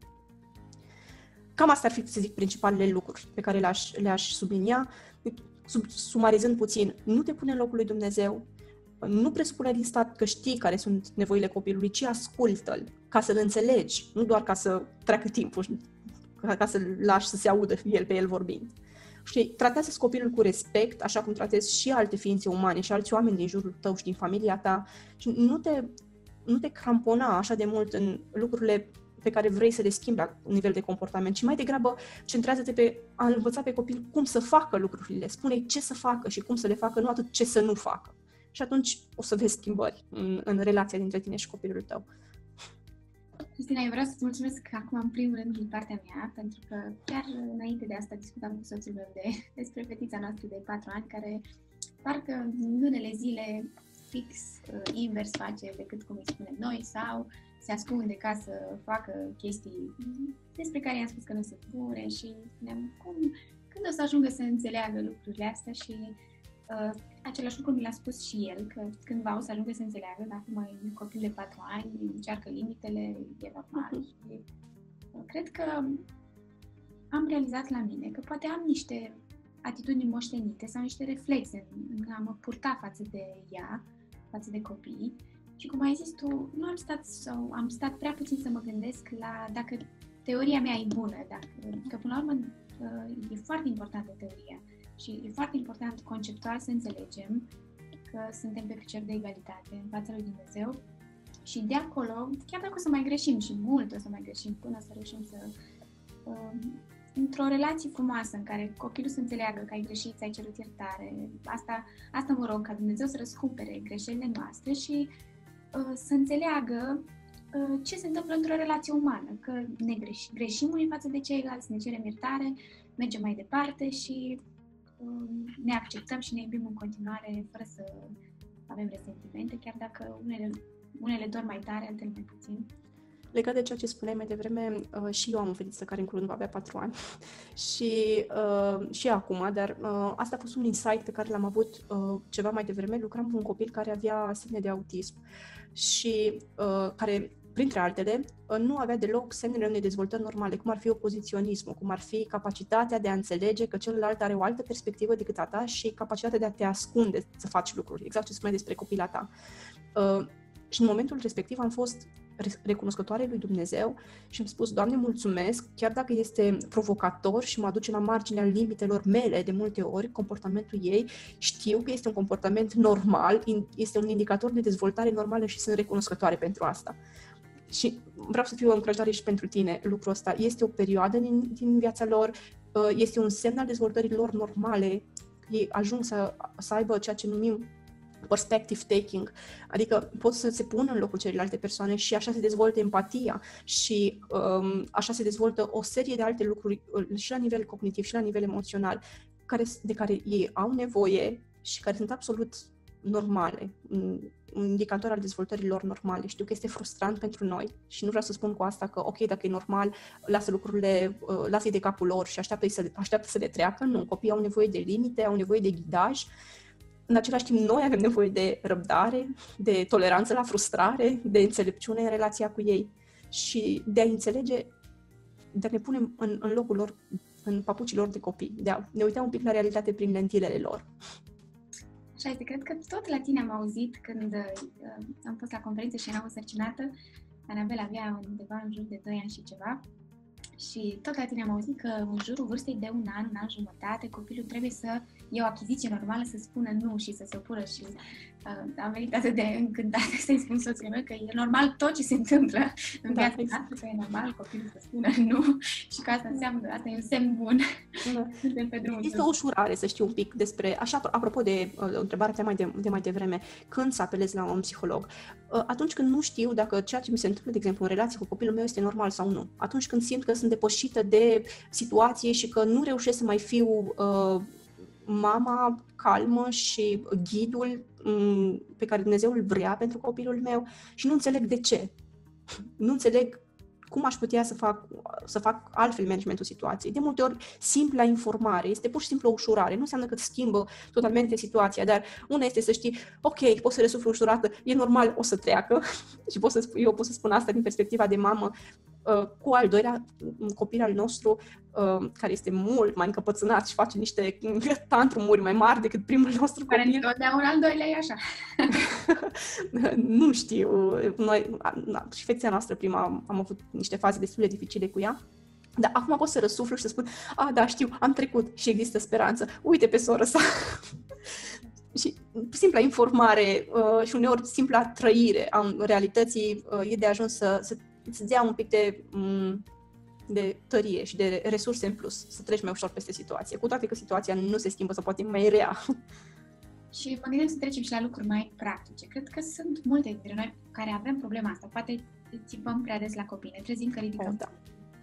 Cam astea ar fi, să zic, principalele lucruri pe care le-aș sublinia. Sumarizând puțin, nu te pune în locul lui Dumnezeu, nu presupune din start că știi care sunt nevoile copilului, ci ascultă-l ca să-l înțelegi, nu doar ca să treacă timpul, ca să-l lași să se audă el pe el vorbind. Și tratează copilul cu respect, așa cum tratezi și alte ființe umane și alți oameni din jurul tău și din familia ta și nu te crampona așa de mult în lucrurile pe care vrei să le schimbi la nivel de comportament, ci mai degrabă centrează-te pe a învăța pe copil cum să facă lucrurile, spune-i ce să facă și cum să le facă, nu atât ce să nu facă. Și atunci o să vezi schimbări în relația dintre tine și copilul tău. Cristina, eu vreau să-ți mulțumesc acum în primul rând din partea mea, pentru că chiar înainte de asta discutam cu soțul meu despre fetița noastră de 4 ani, care parcă în unele zile fix invers face decât cum îi spunem noi sau se ascunde ca să facă chestii despre care i-am spus că nu se bune și spuneam când o să ajungă să înțeleagă lucrurile astea și același lucru mi l-a spus și el, că cândva o să ajungă să înțeleagă, dacă acum e un copil de 4 ani, încearcă limitele, e normal. Și cred că am realizat la mine că poate am niște atitudini moștenite sau niște reflexe în a mă purta față de ea, față de copii Și cum ai zis tu, nu am stat sau am stat prea puțin să mă gândesc la dacă teoria mea e bună, că până la urmă e foarte importantă teoria și e foarte important conceptual să înțelegem că suntem pe picior de egalitate în fața lui Dumnezeu și de acolo, chiar dacă o să mai greșim și mult o să mai greșim până să reușim să într-o relație frumoasă în care copilul să înțeleagă că ai greșit, ți-ai cerut iertare, asta mă rog, ca Dumnezeu să răscumpere greșelile noastre și să înțeleagă ce se întâmplă într-o relație umană, că ne greșim unii față de ceilalți, ne cerem iertare, mergem mai departe și ne acceptăm și ne iubim în continuare fără să avem resentimente, chiar dacă unele dor mai tare, altele mai puțin. Legat de ceea ce spuneai mai devreme, și eu am o fetiță care în curând va avea 4 ani și acum, dar asta a fost un insight pe care l-am avut ceva mai devreme. Lucram cu un copil care avea semne de autism și care, printre altele, nu avea deloc semnele unei dezvoltări normale, cum ar fi opoziționismul, cum ar fi capacitatea de a înțelege că celălalt are o altă perspectivă decât a ta și capacitatea de a te ascunde să faci lucruri, exact ce spuneai despre copila ta. Și în momentul respectiv am fost recunoscătoare lui Dumnezeu și am spus, Doamne, mulțumesc, chiar dacă este provocator și mă aduce la marginea limitelor mele de multe ori, comportamentul ei, știu că este un comportament normal, este un indicator de dezvoltare normală și sunt recunoscătoare pentru asta. Și vreau să fiu o încurajare și pentru tine lucrul ăsta. Este o perioadă din viața lor, este un semn al dezvoltării lor normale, ei ajung să aibă ceea ce numim perspective taking, adică pot să se pună în locul celelalte persoane și așa se dezvoltă empatia și așa se dezvoltă o serie de alte lucruri și la nivel cognitiv și la nivel emoțional de care ei au nevoie și care sunt absolut normale, un indicator al dezvoltării lor normale. Știu că este frustrant pentru noi și nu vreau să spun cu asta că ok, dacă e normal, lasă lucrurile, lasă-i de capul lor și așteaptă să le treacă. Nu, copiii au nevoie de limite, au nevoie de ghidaj. În același timp, noi avem nevoie de răbdare, de toleranță la frustrare, de înțelepciune în relația cu ei și de a înțelege, de a ne pune în locul lor, în papucii lor de copii, de a ne uita un pic la realitate prin lentilele lor. Așa este, cred că tot la tine am auzit când am fost la conferință și eram însărcinată. Anabela avea undeva în jur de 2 ani și ceva. Și tot la tine am auzit că în jurul vârstei de un an jumătate, copilul trebuie să e o achiziție normală să spună nu și să se opună și am venit atât de încântată să-i spun soțului meu că e normal tot ce se întâmplă în viața noastră, că e normal copilul să spună nu și că asta e un semn bun. Da. Este o ușurare să știu un pic despre, așa, apropo de întrebarea de mai devreme, când să apelez la un psiholog? Atunci când nu știu dacă ceea ce mi se întâmplă, de exemplu, în relație cu copilul meu este normal sau nu. Atunci când simt că sunt depășită de situație și că nu reușesc să mai fiu mama calmă și ghidul pe care Dumnezeu îl vrea pentru copilul meu și nu înțeleg de ce. Nu înțeleg cum aș putea să fac altfel managementul situației. De multe ori, simpla informare este pur și simplu o ușurare. Nu înseamnă că îți schimbă totalmente situația, dar una este să știi, ok, poți să resufli ușurată, e normal, o să treacă și eu pot să spun asta din perspectiva de mamă, cu al doilea copil al nostru, care este mult mai încăpățânat și face niște tantrumuri mai mari decât primul nostru copil. Care întotdeauna al doilea e așa. Nu știu. Noi, și fetița noastră prima, am avut niște faze destul de dificile cu ea. Dar acum pot să răsuflu și să spun, da, știu, am trecut și există speranță. Uite pe soră sa. Și simpla informare și uneori simpla trăire a realității e de ajuns să-ți dea un pic de tărie și de resurse în plus, să treci mai ușor peste situație, cu toate că situația nu se schimbă sau poate mai rea. Și mă gândeam să trecem și la lucruri mai practice. Cred că sunt multe dintre noi care avem problema asta. Poate țipăm prea des la copii, ne trezim că ridicăm. Da.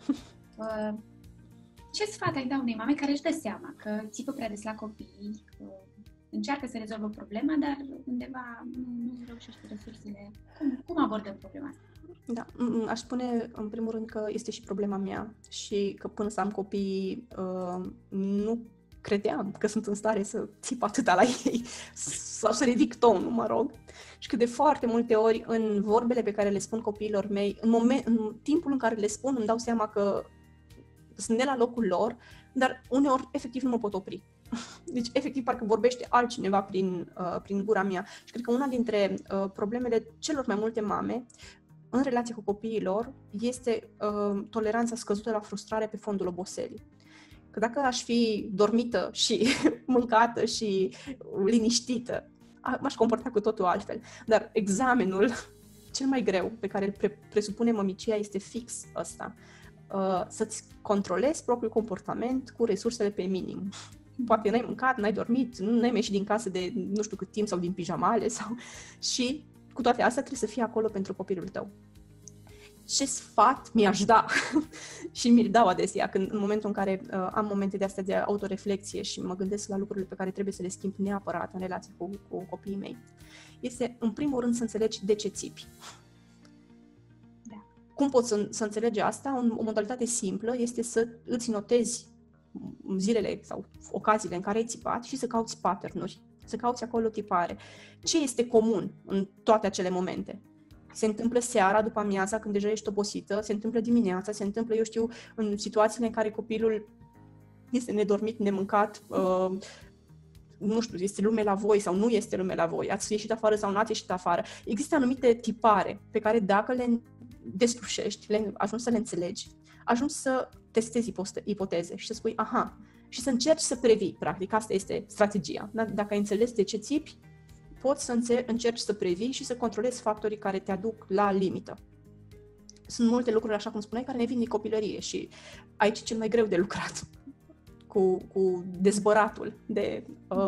Ce sfat ai da unei mame care își dă seama că țipă prea des la copii, încearcă să rezolvă problema, dar undeva nu reușește resursele? Cum abordăm problema asta? Da, aș spune în primul rând că este și problema mea și că până să am copii nu credeam că sunt în stare să țip atâta la ei sau să ridic tonul, mă rog. Și că de foarte multe ori în vorbele pe care le spun copiilor mei, în timpul în care le spun, îmi dau seama că sunt de la locul lor, dar uneori efectiv nu mă pot opri. Deci, efectiv, parcă vorbește altcineva prin gura mea. Și cred că una dintre problemele celor mai multe mame în relație cu copiilor este toleranța scăzută la frustrare pe fondul oboselii. Că dacă aș fi dormită și mâncată și liniștită, m-aș comporta cu totul altfel. Dar examenul cel mai greu pe care îl presupune mămicia este fix ăsta. Să-ți controlezi propriul comportament cu resursele pe minim. Poate n-ai mâncat, n-ai dormit, n-ai ieșit din casă de nu știu cât timp sau din pijamale și cu toate astea trebuie să fii acolo pentru copilul tău. Ce sfat mi-aș da și mi-l dau adesea în momentul în care am momente de astea de autoreflexie și mă gândesc la lucrurile pe care trebuie să le schimb neapărat în relație cu copiii mei, este în primul rând să înțelegi de ce țipi. Da. Cum poți să înțelegi asta? O modalitate simplă este să îți notezi zilele sau ocaziile în care ai țipat și să cauți pattern-uri, să cauți acolo tipare. Ce este comun în toate acele momente? Se întâmplă seara, după amiaza, când deja ești obosită, se întâmplă dimineața, se întâmplă, eu știu, în situațiile în care copilul este nedormit, nemâncat, nu știu, este lume la voi sau nu este lume la voi, ați ieșit afară sau nu ați ieșit afară. Există anumite tipare pe care dacă le deslușești, ajungi să le înțelegi, ajungi să testezi ipoteze și să spui, aha, și să încerci să previi, practic, asta este strategia. Dacă ai înțeles de ce țipi, poți să încerci să previi și să controlezi factorii care te aduc la limită. Sunt multe lucruri, așa cum spuneai, care ne vin din copilărie și aici e cel mai greu de lucrat cu dezbăratul de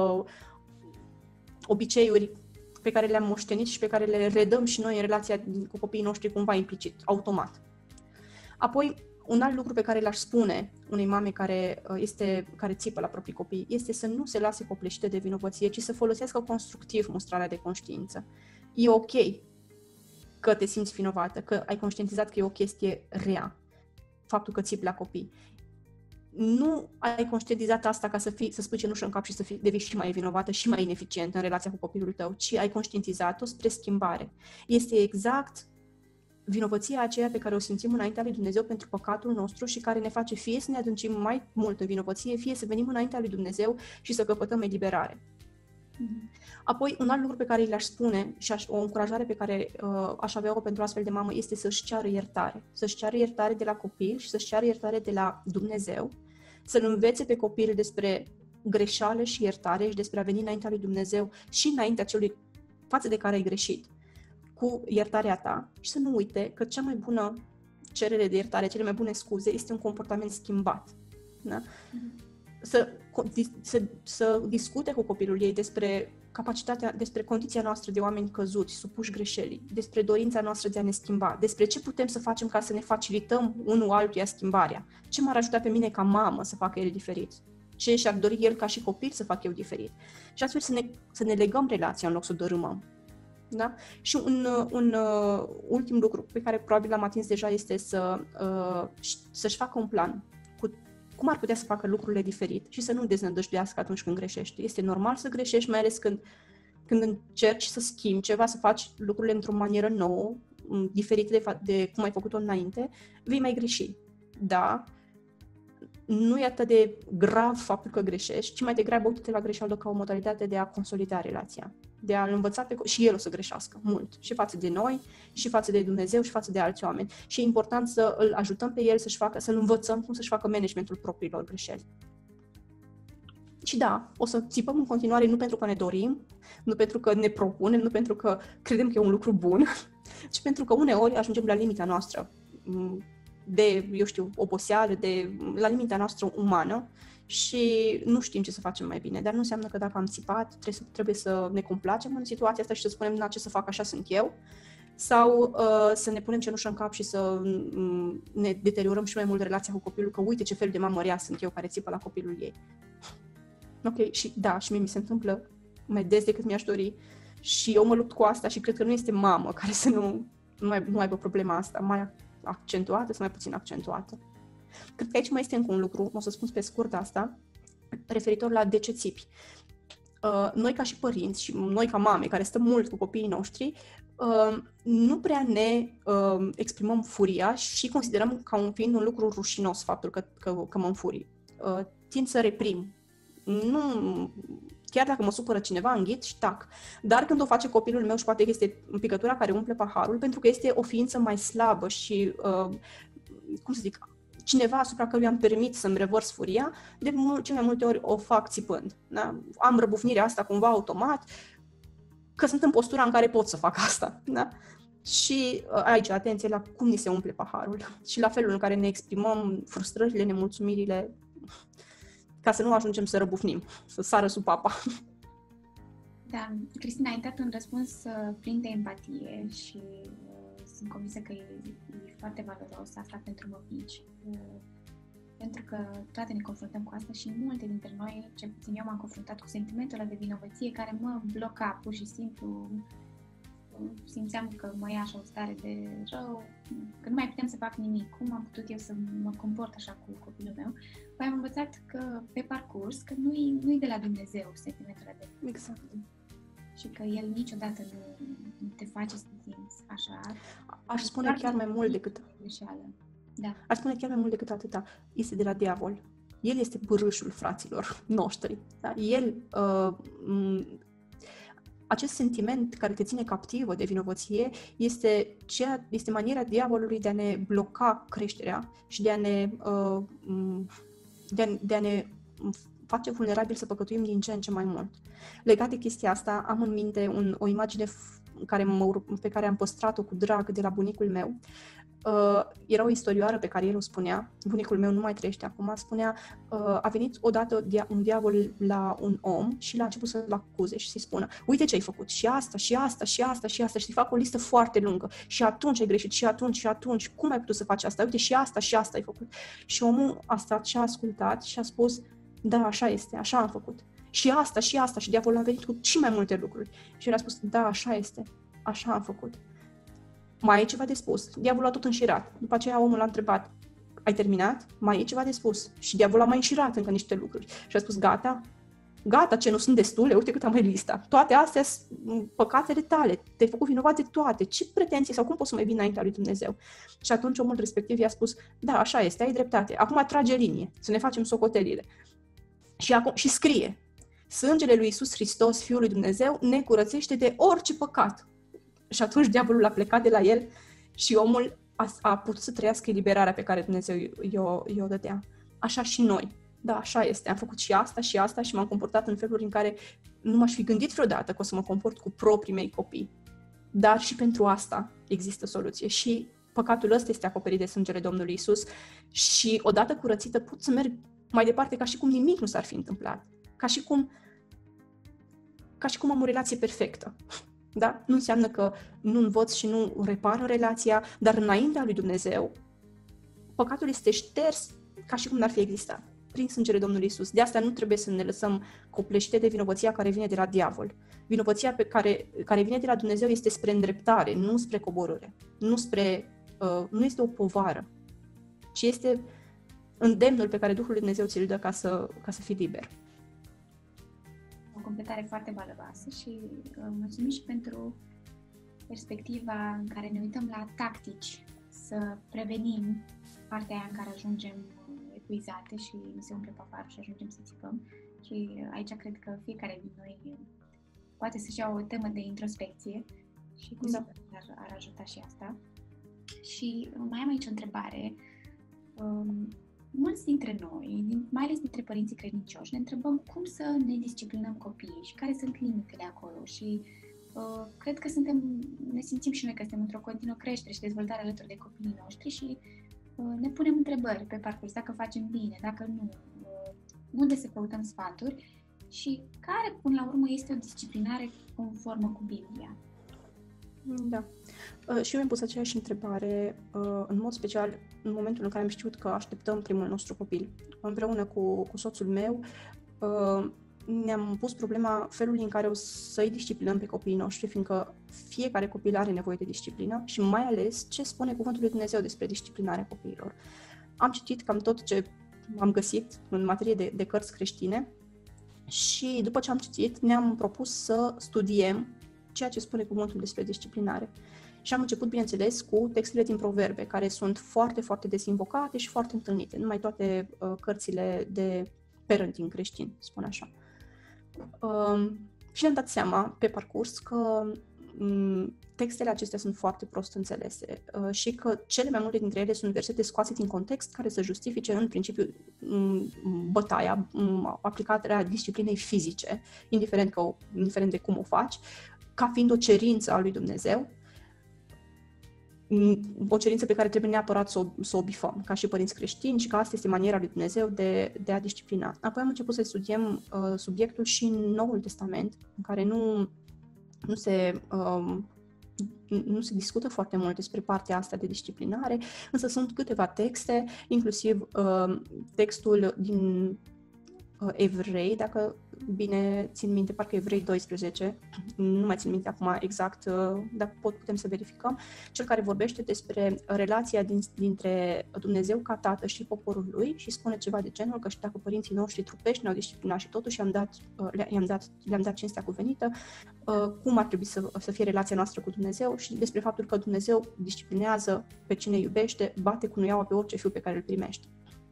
obiceiuri pe care le-am moștenit și pe care le redăm și noi în relația cu copiii noștri cumva implicit, automat. Apoi, un alt lucru pe care l-aș spune unei mame care țipă la proprii copii este să nu se lase copleșită de vinovăție, ci să folosească constructiv mustrarea de conștiință. E ok că te simți vinovată, că ai conștientizat că e o chestie rea, faptul că țipi la copii. Nu ai conștientizat asta ca să spui cenușă în cap și să devii și mai vinovată și mai ineficientă în relația cu copilul tău, ci ai conștientizat-o spre schimbare. Este exact vinovăția aceea pe care o simțim înaintea lui Dumnezeu pentru păcatul nostru și care ne face fie să ne adâncim mai mult în vinovăție, fie să venim înaintea lui Dumnezeu și să căpătăm eliberare. Apoi, un alt lucru pe care le-aș spune și o încurajare pe care aș avea-o pentru astfel de mamă este să-și ceară iertare. Să-și ceară iertare de la copil și să-și ceară iertare de la Dumnezeu, să-l învețe pe copil despre greșeală și iertare și despre a veni înaintea lui Dumnezeu și înaintea celui față de care ai greșit cu iertarea ta și să nu uite că cea mai bună cerere de iertare, cele mai bune scuze este un comportament schimbat. Da? Să discute cu copilul ei despre capacitatea, despre condiția noastră de oameni căzuți, supuși greșelii, despre dorința noastră de a ne schimba, despre ce putem să facem ca să ne facilităm unul altuia schimbarea, ce m-ar ajuta pe mine ca mamă să facă el diferit, ce și-ar dori el ca și copil să facă eu diferit. Și astfel să ne legăm relația în loc să o dărâmăm. Da? Și un ultim lucru pe care probabil l-am atins deja este să-și facă un plan cu cum ar putea să facă lucrurile diferit și să nu deznădăjduiască atunci când greșești. Este normal să greșești, mai ales când încerci să schimbi ceva, să faci lucrurile într-o manieră nouă, diferită de cum ai făcut-o înainte, vei mai greși. Da, nu e atât de grav faptul că greșești, ci mai degrabă uite-te la greșeală ca o modalitate de a consolida relația, de a-l învăța și el o să greșească mult, și față de noi, și față de Dumnezeu, și față de alți oameni. Și e important să îl ajutăm pe el să-l învățăm cum să-și facă managementul propriilor greșeli. Și da, o să țipăm în continuare nu pentru că ne dorim, nu pentru că ne propunem, nu pentru că credem că e un lucru bun, ci pentru că uneori ajungem la limita noastră de, eu știu, oboseală, la limita noastră umană și nu știm ce să facem mai bine. Dar nu înseamnă că dacă am țipat, trebuie să ne complacem în situația asta și să spunem, na, ce să fac, așa sunt eu, sau să ne punem cenușă în cap și să ne deteriorăm și mai mult relația cu copilul, că uite ce fel de mamă rea sunt eu care țipă la copilul ei. Ok, și da, și mie mi se întâmplă mai des decât mi-aș dori și eu mă lupt cu asta și cred că nu este mamă care să nu aibă problema asta mai accentuată sau mai puțin accentuată. Cred că aici mai este încă un lucru, o să spun pe scurt asta, referitor la de ce țipi. Noi ca și părinți și noi ca mame care stăm mult cu copiii noștri, nu prea ne exprimăm furia și considerăm ca fiind un lucru rușinos faptul că mă înfurii. Tind să reprim Nu, chiar dacă mă supără cineva, înghit și tac. Dar când o face copilul meu și poate că este picătura care umple paharul, pentru că este o ființă mai slabă și, cum să zic, cineva asupra căruia îmi permit să-mi revărs furia, de cele mai multe ori o fac țipând. Da? Am răbufnirea asta cumva automat, că sunt în postura în care pot să fac asta. Da? Și aici, atenție la cum ni se umple paharul și la felul în care ne exprimăm frustrările, nemulțumirile, ca să nu ajungem să răbufnim, să sară sub apa. Da, Cristina, ai dat un răspuns plin de empatie și sunt convinsă că e foarte valoros asta pentru mămici. Pentru că toate ne confruntăm cu asta și multe dintre noi, cel puțin eu m-am confruntat cu sentimentul ăla de vinovăție care mă bloca pur și simplu. Simțeam că mă ia așa o stare de rău, că nu mai puteam să fac nimic. Cum am putut eu să mă comport așa cu copilul meu? Păi am învățat că pe parcurs, că nu-i de la Dumnezeu sentimentul ăla de exact. Și că El niciodată nu te face să te simți așa. Aș spune chiar mai mult decât... Da. Aș spune chiar mai mult decât atâta. Este de la diavol. El este pârâșul fraților noștri. Da? El... acest sentiment care te ține captivă de vinovăție este maniera diavolului de a ne bloca creșterea și de a ne face vulnerabil să păcătuim din ce în ce mai mult. Legat de chestia asta, am în minte o imagine pe care am păstrat-o cu drag de la bunicul meu. Era o istorioară pe care el o spunea, bunicul meu nu mai trăiește acum, spunea, a venit odată un diavol la un om și l-a început să-l acuze și să-i spună, uite ce ai făcut, și asta, și asta, și asta, și asta, și să-i fac o listă foarte lungă, și atunci ai greșit, și atunci, cum ai putut să faci asta, uite și asta ai făcut. Și omul a stat și a ascultat și a spus, da, așa este, așa am făcut. Și asta, și diavolul a venit cu și mai multe lucruri. Și el a spus, da, așa este, așa am făcut. Mai e ceva de spus. Diavolul a tot înșirat. După aceea omul a întrebat, ai terminat? Mai e ceva de spus. Și diavolul a mai înșirat încă niște lucruri. Și a spus, gata, ce nu sunt destule, uite cât am mai lista. Toate astea sunt păcatele tale, te-ai făcut vinovat de toate. Ce pretenții sau cum poți să mai vii înaintea lui Dumnezeu? Și atunci omul respectiv i-a spus, da, așa este, ai dreptate. Acum trage linie, să ne facem socotelile. Și scrie, sângele lui Iisus Hristos, Fiul lui Dumnezeu, ne curățește de orice păcat. Și atunci diavolul a plecat de la el și omul a putut să trăiască eliberarea pe care Dumnezeu i-o dădea. Așa și noi. Da, așa este. Am făcut și asta și m-am comportat în feluri în care nu m-aș fi gândit vreodată că o să mă comport cu proprii mei copii. Dar și pentru asta există soluție. Și păcatul ăsta este acoperit de sângele Domnului Iisus și odată curățită pot să merg mai departe ca și cum nimic nu s-ar fi întâmplat. Ca și cum am o relație perfectă. Da? Nu înseamnă că nu învăț și nu repar relația, dar înaintea lui Dumnezeu, păcatul este șters ca și cum n-ar fi existat, prin sângele Domnului Iisus. De asta nu trebuie să ne lăsăm copleșite de vinovăția care vine de la diavol. Vinovăția care vine de la Dumnezeu este spre îndreptare, nu spre coborâre, nu este o povară, ci este îndemnul pe care Duhul lui Dumnezeu ți-l dă ca să fii liber. O completare foarte valoroasă și mulțumim și pentru perspectiva în care ne uităm la tactici să prevenim partea aia în care ajungem epuizate și se umple paharul și ajungem să țipăm. Și aici cred că fiecare din noi poate să-și ia o temă de introspecție și cu siguranță ar ajuta și asta. Și mai am aici o întrebare. Mulți dintre noi, mai ales dintre părinții credincioși, ne întrebăm cum să ne disciplinăm copiii și care sunt limitele acolo și cred că ne simțim și noi că suntem într-o continuă creștere și dezvoltare alături de copiii noștri și ne punem întrebări pe parcurs, dacă facem bine, dacă nu, unde să căutăm sfaturi și care, până la urmă, este o disciplinare conformă cu Biblia. Da. Și eu mi-am pus aceeași întrebare, în mod special, în momentul în care am știut că așteptăm primul nostru copil. Împreună cu soțul meu, ne-am pus problema felului în care o să-i disciplinăm pe copiii noștri, fiindcă fiecare copil are nevoie de disciplină și mai ales ce spune Cuvântul lui Dumnezeu despre disciplinarea copiilor. Am citit cam tot ce am găsit în materie de cărți creștine și după ce am citit ne-am propus să studiem ceea ce spune Cuvântul despre disciplinare. Și am început, bineînțeles, cu textele din Proverbe, care sunt foarte, foarte des invocate și foarte întâlnite. Numai toate cărțile parenting creștin, spun așa. Și ne-am dat seama pe parcurs că textele acestea sunt foarte prost înțelese și că cele mai multe dintre ele sunt versete scoase din context care să justifice în principiu bătaia, aplicarea disciplinei fizice, indiferent de cum o faci, ca fiind o cerință a lui Dumnezeu, o cerință pe care trebuie neapărat să o bifăm, ca și părinți creștini, și că asta este maniera lui Dumnezeu de a disciplina. Apoi am început să studiem subiectul și în Noul Testament, în care nu se discută foarte mult despre partea asta de disciplinare, însă sunt câteva texte, inclusiv textul din Evrei, dacă bine țin minte, parcă Evrei 12, nu mai țin minte acum exact, dar putem să verificăm, cel care vorbește despre relația dintre Dumnezeu ca Tată și poporul lui și spune ceva de genul că și dacă părinții noștri trupești ne-au disciplinat și totuși le-am dat cinstea cuvenită, cum ar trebui să fie relația noastră cu Dumnezeu și despre faptul că Dumnezeu disciplinează pe cine iubește, bate cu nuiaua pe orice fiu pe care îl primește.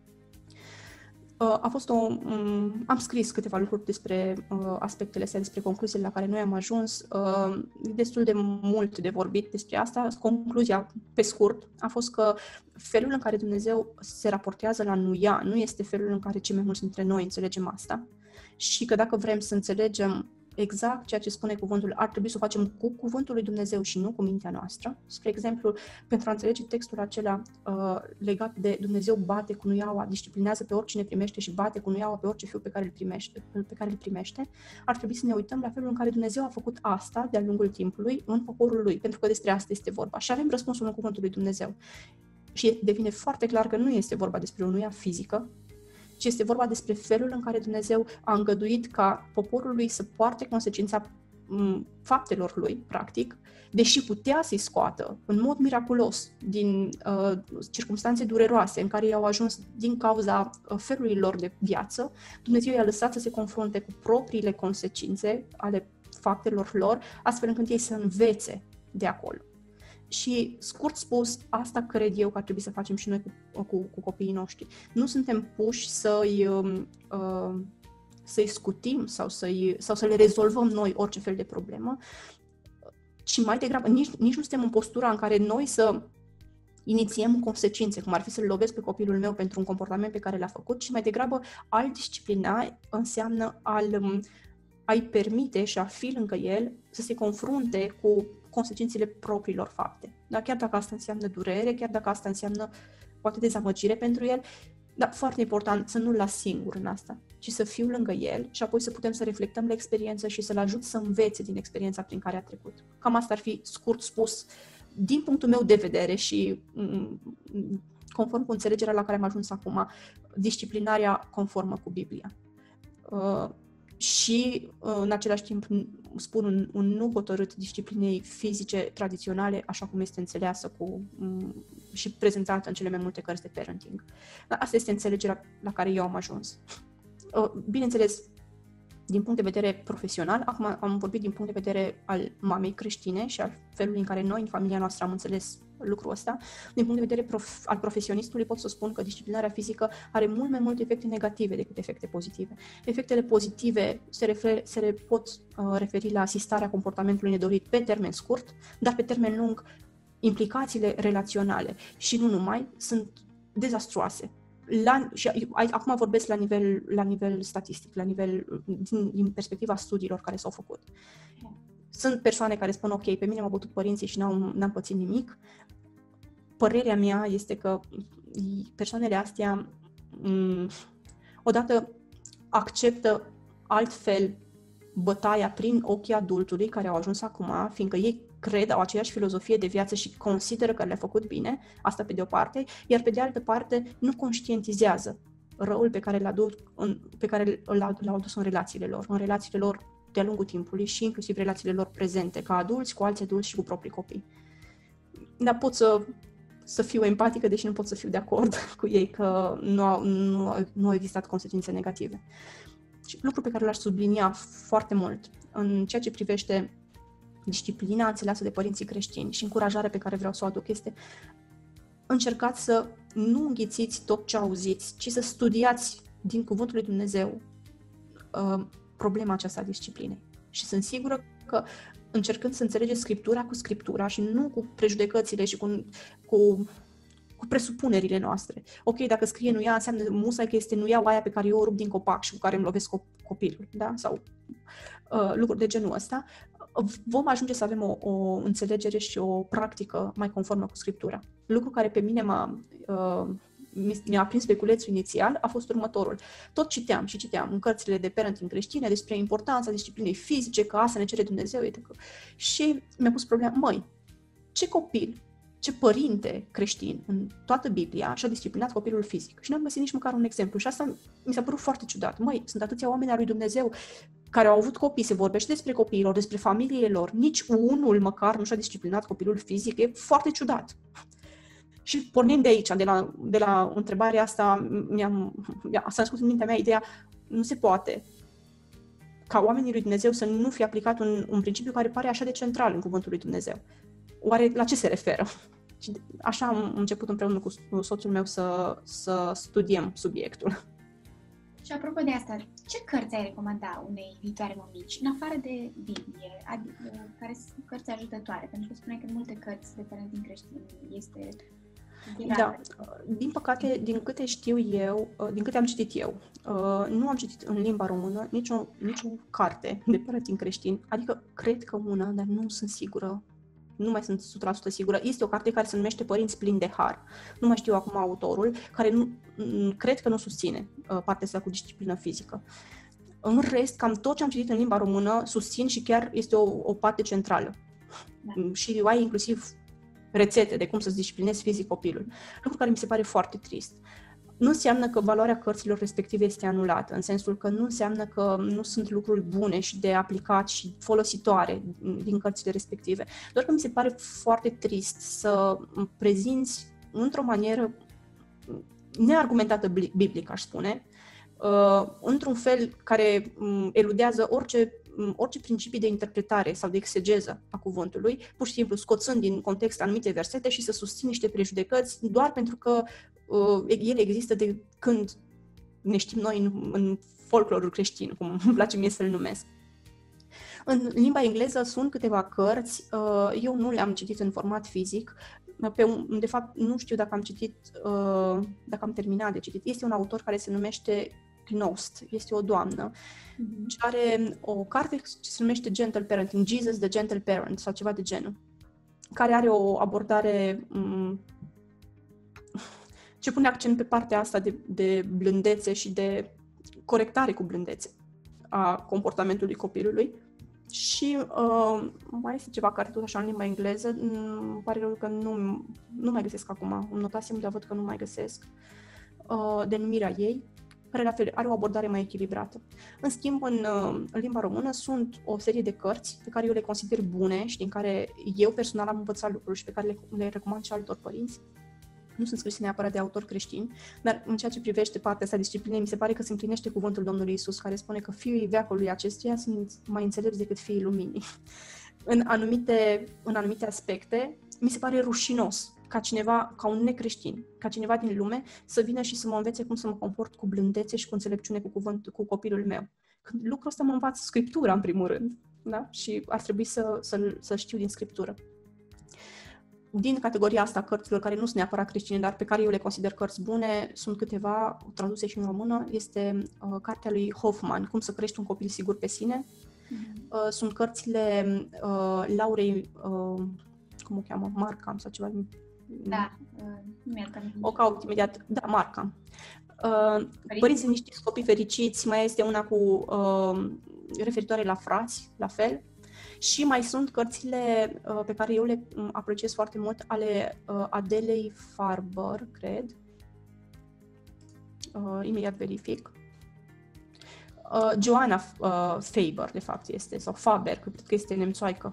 Am scris câteva lucruri despre aspectele astea, despre concluziile la care noi am ajuns. Destul de mult de vorbit despre asta. Concluzia, pe scurt, a fost că felul în care Dumnezeu se raportează la nuia nu este felul în care cei mai mulți dintre noi înțelegem asta. Și că dacă vrem să înțelegem exact ceea ce spune cuvântul, ar trebui să o facem cu cuvântul lui Dumnezeu și nu cu mintea noastră. Spre exemplu, pentru a înțelege textul acela legat de Dumnezeu bate cu nuiaua, disciplinează pe oricine primește și bate cu nuiaua pe orice fiu pe care îl primește, ar trebui să ne uităm la felul în care Dumnezeu a făcut asta de-a lungul timpului în poporul lui, pentru că despre asta este vorba. Și avem răspunsul în cuvântul lui Dumnezeu. Și devine foarte clar că nu este vorba despre o nuia fizică, ci este vorba despre felul în care Dumnezeu a îngăduit ca poporul lui să poarte consecința faptelor lui, practic, deși putea să-i scoată în mod miraculos din circumstanțe dureroase în care i-au ajuns din cauza felului lor de viață, Dumnezeu i-a lăsat să se confrunte cu propriile consecințe ale faptelor lor, astfel încât ei să învețe de acolo. Și, scurt spus, asta cred eu că ar trebui să facem și noi cu copiii noștri. Nu suntem puși să-i scutim sau să le rezolvăm noi orice fel de problemă, ci mai degrabă, nici nu suntem în postura în care noi să inițiem consecințe, cum ar fi să-l lovesc pe copilul meu pentru un comportament pe care l-a făcut, ci mai degrabă a-l disciplina înseamnă a-i permite și a fi lângă el să se confrunte cu consecințele propriilor fapte. Da? Chiar dacă asta înseamnă durere, chiar dacă asta înseamnă poate dezamăgire pentru el, dar foarte important să nu-l las singur în asta, ci să fiu lângă el și apoi să putem să reflectăm la experiență și să-l ajut să învețe din experiența prin care a trecut. Cam asta ar fi, scurt spus, din punctul meu de vedere și conform cu înțelegerea la care am ajuns acum, disciplinarea conformă cu Biblia. Și, în același timp, spun un nu hotărât disciplinei fizice tradiționale, așa cum este înțeleasă și prezentată în cele mai multe cărți de parenting. Dar asta este înțelegerea la care eu am ajuns. Bineînțeles, din punct de vedere profesional, acum am vorbit din punct de vedere al mamei creștine și al felului în care noi, în familia noastră, am înțeles lucrul ăsta. Din punct de vedere al profesionistului pot să spun că disciplinarea fizică are mult mai multe efecte negative decât efecte pozitive. Efectele pozitive se pot referi la asistarea comportamentului nedorit pe termen scurt, dar pe termen lung implicațiile relaționale și nu numai sunt dezastruoase. Și acum vorbesc la nivel statistic, din perspectiva studiilor care s-au făcut. Sunt persoane care spun, ok, pe mine m-au bătut părinții și n-am pățit nimic. Părerea mea este că persoanele astea odată acceptă altfel bătaia prin ochii adultului care au ajuns acum, fiindcă ei au aceeași filozofie de viață și consideră că le-a făcut bine, asta pe de o parte, iar pe de altă parte nu conștientizează răul pe care l-au adus în relațiile lor de-a lungul timpului și inclusiv relațiile lor prezente, ca adulți, cu alți adulți și cu proprii copii. Dar pot să fiu empatică, deși nu pot să fiu de acord cu ei că nu au existat consecințe negative. Și lucru pe care l-aș sublinia foarte mult în ceea ce privește disciplina înțeleasă de părinții creștini și încurajarea pe care vreau să o aduc este încercați să nu înghițiți tot ce auziți, ci să studiați din Cuvântul lui Dumnezeu problema aceasta a disciplinei. Și sunt sigură că încercând să înțelegeți Scriptura cu Scriptura și nu cu prejudecățile și cu presupunerile noastre. Ok, dacă scrie nu ia, înseamnă musai că este nu iau aia pe care eu o rup din copac și cu care îmi lovesc copilul, da? Sau lucruri de genul ăsta. Vom ajunge să avem o înțelegere și o practică mai conformă cu Scriptura. Lucru care pe mine mi-a prins beculețul inițial a fost următorul. Tot citeam în cărțile de parenting creștine despre importanța disciplinei fizice, că asta ne cere Dumnezeu, etc. Și mi-a pus problema, ce copil, ce părinte creștin în toată Biblia și-a disciplinat copilul fizic? Și n-am găsit nici măcar un exemplu. Și asta mi s-a părut foarte ciudat. Sunt atâția oameni al lui Dumnezeu care au avut copii, se vorbește despre copiilor, despre familiile lor, nici unul măcar nu și-a disciplinat copilul fizic. E foarte ciudat. Și pornind de aici, de la întrebarea asta, s-a născut în mintea mea ideea, nu se poate ca oamenii lui Dumnezeu să nu fie aplicat un principiu care pare așa de central în Cuvântul lui Dumnezeu. Oare la ce se referă? Și așa am început împreună cu soțul meu să studiem subiectul. Și apropo de asta, ce cărți ai recomanda unei viitoare mămici, în afară de Biblie, care sunt cărți ajutătoare? Pentru că spuneai că în multe cărți de parenting creștin este... Da, din păcate, din câte știu eu, din câte am citit eu, nu am citit în limba română nicio carte de parenting creștin, adică cred că una, dar nu sunt sigură. Nu mai sunt 100% sigură. Este o carte care se numește Părinți plini de har. Nu mai știu acum autorul, care cred că nu susține partea asta cu disciplină fizică. În rest, cam tot ce am citit în limba română susțin și chiar este o parte centrală. Da. Și ai inclusiv rețete de cum să-ți disciplinezi fizic copilul. Lucru care mi se pare foarte trist. Nu înseamnă că valoarea cărților respective este anulată, în sensul că nu înseamnă că nu sunt lucruri bune și de aplicat și folositoare din cărțile respective. Doar că mi se pare foarte trist să prezinți într-o manieră neargumentată biblică, aș spune, într-un fel care eludează orice principii de interpretare sau de exegeză a cuvântului, pur și simplu scoțând din context anumite versete și să susțin niște prejudecăți doar pentru că ele există de când ne știm noi în folclorul creștin, cum îmi place mie să-l numesc. În limba engleză sunt câteva cărți, eu nu le-am citit în format fizic, de fapt nu știu dacă am citit, dacă am terminat de citit. Este un autor care se numește Knost, este o doamnă, și are o carte ce se numește Gentle Parenting, Jesus the Gentle Parent sau ceva de genul, care are o abordare ce pune accent pe partea asta de blândețe și de corectare cu blândețe a comportamentului copilului. Și mai este ceva care tot așa în limba engleză, îmi pare rău că nu mai găsesc acum, îmi notasem, dar văd că nu mai găsesc, denumirea ei, care la fel are o abordare mai echilibrată. În schimb, în limba română sunt o serie de cărți pe care eu le consider bune și din care eu personal am învățat lucruri și pe care le recomand și altor părinți. Nu sunt scrise neapărat de autori creștini, dar în ceea ce privește partea asta disciplinei, mi se pare că se împlinește cuvântul Domnului Iisus, care spune că fiii veacului acestuia sunt mai înțelepți decât fiii luminii. În anumite aspecte, mi se pare rușinos ca un necreștin, ca cineva din lume, să vină și să mă învețe cum să mă comport cu blândețe și cu înțelepciune cu copilul meu. Când lucrul ăsta mă învață Scriptura, în primul rând, da? Și ar trebui să știu din Scriptură. Din categoria asta cărților care nu sunt neapărat creștine, dar pe care eu le consider cărți bune, sunt câteva traduse și în română. Este cartea lui Hoffman, Cum să crești un copil sigur pe sine. Sunt cărțile Laurei, cum o cheamă? Markham sau ceva. Da, o caut imediat. Da, Markham. Părinții liniștiți, copii fericiți. Mai este una cu referitoare la frați, la fel. Și mai sunt cărțile pe care eu le apreciez foarte mult, ale Adelei Farber, cred. Imediat verific. Joanna Faber, de fapt, este, sau Faber, cred că este nemțoaică.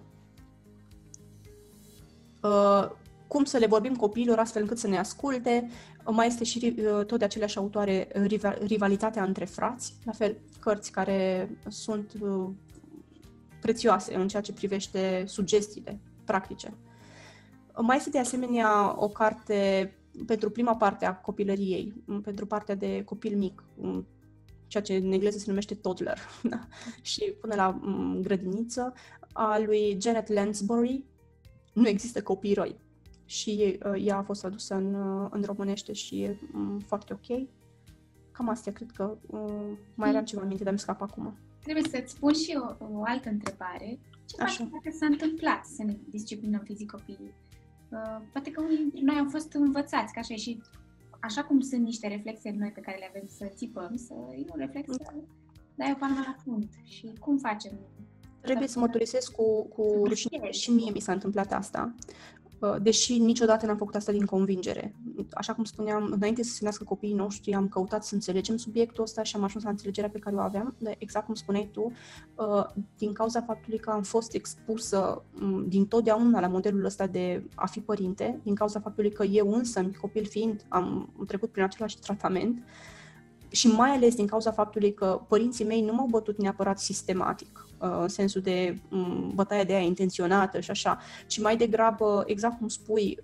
Cum să le vorbim copiilor astfel încât să ne asculte. Mai este și tot de aceleași autoare, Rivalitatea între frați, la fel, cărți care sunt prețioase în ceea ce privește sugestiile practice. Mai este de asemenea o carte pentru prima parte a copilăriei, pentru partea de copil mic, ceea ce în engleză se numește toddler, da? Și până la grădiniță, a lui Janet Lansbury, Nu există copii răi. Și ea a fost adusă în românește și e foarte ok. Cam astea, cred că mai eram ceva în minte, dar mi scap acum. Trebuie să-ți spun și o altă întrebare. Ce faci dacă s-a întâmplat să ne disciplinăm fizic copiii? Poate că unii dintre noi am fost învățați, că așa e, și așa cum sunt niște reflexe noi pe care le avem să țipăm, să iei un reflex să dai o palmă la fund. Și cum facem? Trebuie să mărturisesc cu rușine. Și mie mi s-a întâmplat asta. Deși niciodată n-am făcut asta din convingere. Așa cum spuneam, înainte să se nască copiii noștri, am căutat să înțelegem subiectul ăsta și am ajuns la înțelegerea pe care o aveam. Dar exact cum spuneai tu, din cauza faptului că am fost expusă dintotdeauna la modelul ăsta de a fi părinte, din cauza faptului că eu însă, copil fiind, am trecut prin același tratament, și mai ales din cauza faptului că părinții mei nu m-au bătut neapărat sistematic, în sensul de bătaie de aia intenționată și așa, ci mai degrabă, exact cum spui,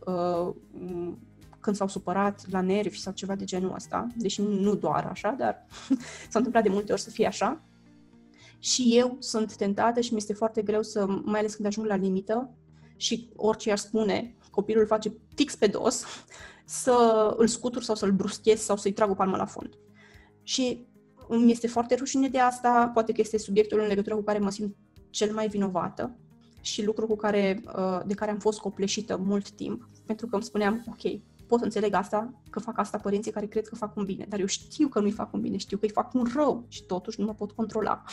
când s-au supărat la nervi sau ceva de genul ăsta, deși nu doar așa, dar s-a întâmplat de multe ori să fie așa. Și eu sunt tentată și mi-este foarte greu să, mai ales când ajung la limită și orice ar spune, copilul face fix pe dos, să îl scutur sau să-l bruschez sau să-i trag o palmă la fund. Și mi este foarte rușine de asta, poate că este subiectul în legătură cu care mă simt cel mai vinovată și lucru de care am fost copleșită mult timp, pentru că îmi spuneam, ok, pot să înțeleg asta, că fac asta părinții care cred că fac un bine, dar eu știu că nu-i fac un bine, știu că îi fac un rău și totuși nu mă pot controla.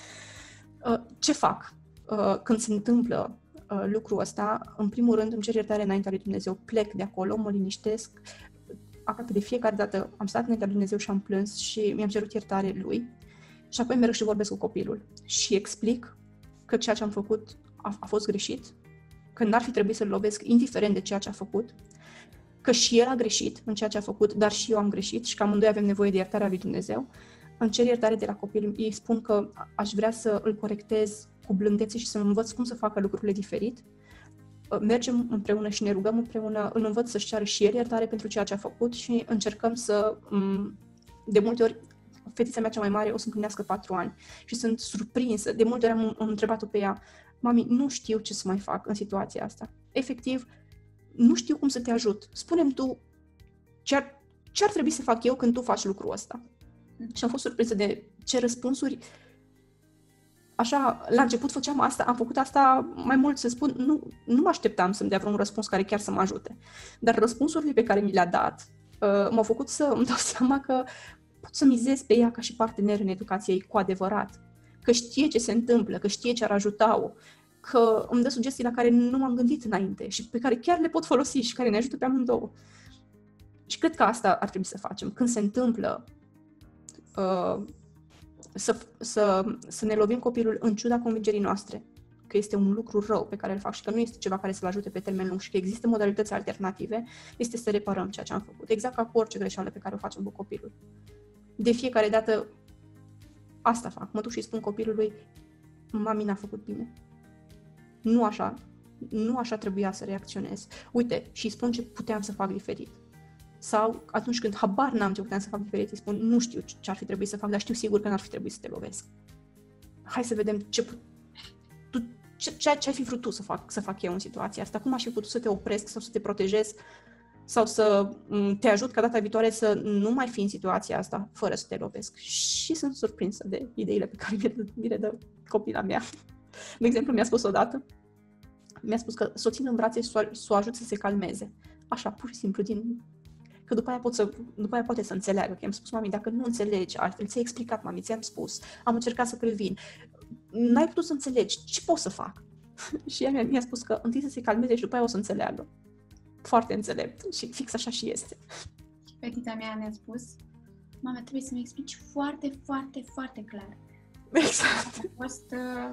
Ce fac când se întâmplă lucrul ăsta? În primul rând îmi cer iertare înaintea lui Dumnezeu, plec de acolo, mă liniștesc. Aproape de fiecare dată am stat înaintea lui Dumnezeu și am plâns și mi-am cerut iertare lui și apoi merg și vorbesc cu copilul și explic că ceea ce am făcut a fost greșit, că n-ar fi trebuit să-l lovesc indiferent de ceea ce a făcut, că și el a greșit în ceea ce a făcut, dar și eu am greșit și că amândoi avem nevoie de iertarea lui Dumnezeu. Îmi cer iertare de la copil, îi spun că aș vrea să îl corectez cu blândețe și să învăț cum să facă lucrurile diferit. Mergem împreună și ne rugăm împreună, îl învăț să-și ceară și el iertare pentru ceea ce a făcut și încercăm să, de multe ori, fetița mea cea mai mare o să împlinească 4 ani și sunt surprinsă. De multe ori am întrebat-o pe ea, mami, nu știu ce să mai fac în situația asta. Efectiv, nu știu cum să te ajut. Spune-mi tu ce ar trebui să fac eu când tu faci lucrul ăsta. Și am fost surprinsă de ce răspunsuri. Așa, la început făceam asta, am făcut asta mai mult să spun, nu mă așteptam să-mi dea vreun răspuns care chiar să mă ajute. Dar răspunsurile pe care mi le-a dat m-au făcut să îmi dau seama că pot să mizez pe ea ca și partener în educația ei cu adevărat. Că știe ce se întâmplă, că știe ce ar ajuta-o, că îmi dă sugestii la care nu m-am gândit înainte și pe care chiar le pot folosi și care ne ajută pe amândouă. Și cred că asta ar trebui să facem. Când se întâmplă să ne lovim copilul în ciuda convingerii noastre că este un lucru rău pe care îl fac și că nu este ceva care să-l ajute pe termen lung și că există modalități alternative, este să reparăm ceea ce am făcut. Exact ca cu orice greșeală pe care o facem cu copilul. De fiecare dată asta fac. Mă duc și îi spun copilului, mami n-a făcut bine. Nu așa trebuia să reacționez. Uite, și îi spun ce puteam să fac diferit. Sau atunci când habar n-am ce puteam să fac diferit, îi spun, nu știu ce ar fi trebuit să fac, dar știu sigur că n-ar fi trebuit să te lovesc. Hai să vedem ce ai fi vrut tu să fac eu în situația asta, cum aș fi putut să te opresc sau să te protejez sau să te ajut ca data viitoare să nu mai fi în situația asta fără să te lovesc. Și sunt surprinsă de ideile pe care mi le dă copila mea. De exemplu, mi-a spus odată, că să o țin în brațe și să o ajut să se calmeze. Așa, pur și simplu, că după aia poate să înțeleagă. Că i-am spus, mami, dacă nu înțelegi altfel, ți-ai explicat, mami, ți-am spus, am încercat să previn. N-ai putut să înțelegi, ce pot să fac? Și ea mi-a spus că întâi să se calmeze și după aia o să înțeleagă. Foarte înțelept și fix așa și este. Fetița mea mi-a spus, mama, trebuie să-mi explici foarte, foarte, foarte clar. Exact. Am fost,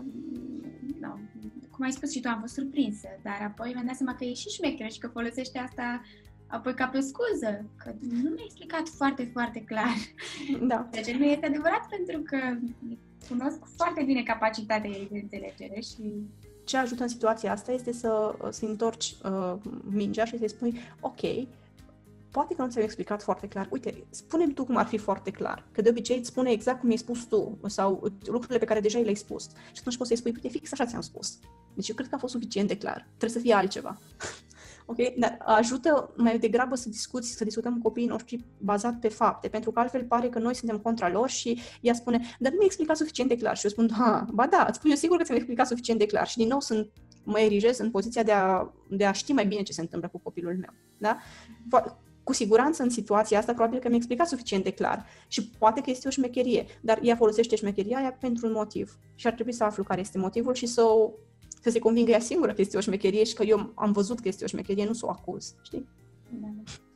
cum ai spus și tu, am fost surprinsă, dar apoi mi-am dat seama că e și șmecheră și că folosește asta apoi ca pe scuză, că nu mi-a explicat foarte, foarte clar. Da. Deci nu este adevărat pentru că cunosc foarte bine capacitatea ei de înțelegere și... Ce ajută în situația asta este să întorci mingea și să-i spui, ok, poate că nu ți-am explicat foarte clar. Uite, spune-mi tu cum ar fi foarte clar. Că de obicei îți spune exact cum i-ai spus tu sau lucrurile pe care deja le-ai spus. Și atunci poți să-i spui, uite, fix așa ți-am spus. Deci eu cred că a fost suficient de clar. Trebuie să fie altceva. Ok? Dar ajută mai degrabă să discutăm cu copiii noștri bazat pe fapte, pentru că altfel pare că noi suntem contra lor și ea spune, dar nu mi-ai explicat suficient de clar. Și eu spun, ba da, îți spun eu sigur că ți-am explicat suficient de clar. Și din nou mă erigez în poziția de a ști mai bine ce se întâmplă cu copilul meu. Da? Cu siguranță în situația asta probabil că mi-a explicat suficient de clar și poate că este o șmecherie, dar ea folosește șmecheria aia pentru un motiv și ar trebui să aflu care este motivul și să se convingă ea singură că este o șmecherie și că eu am văzut că este o șmecherie, nu să o acuz, știi? Da.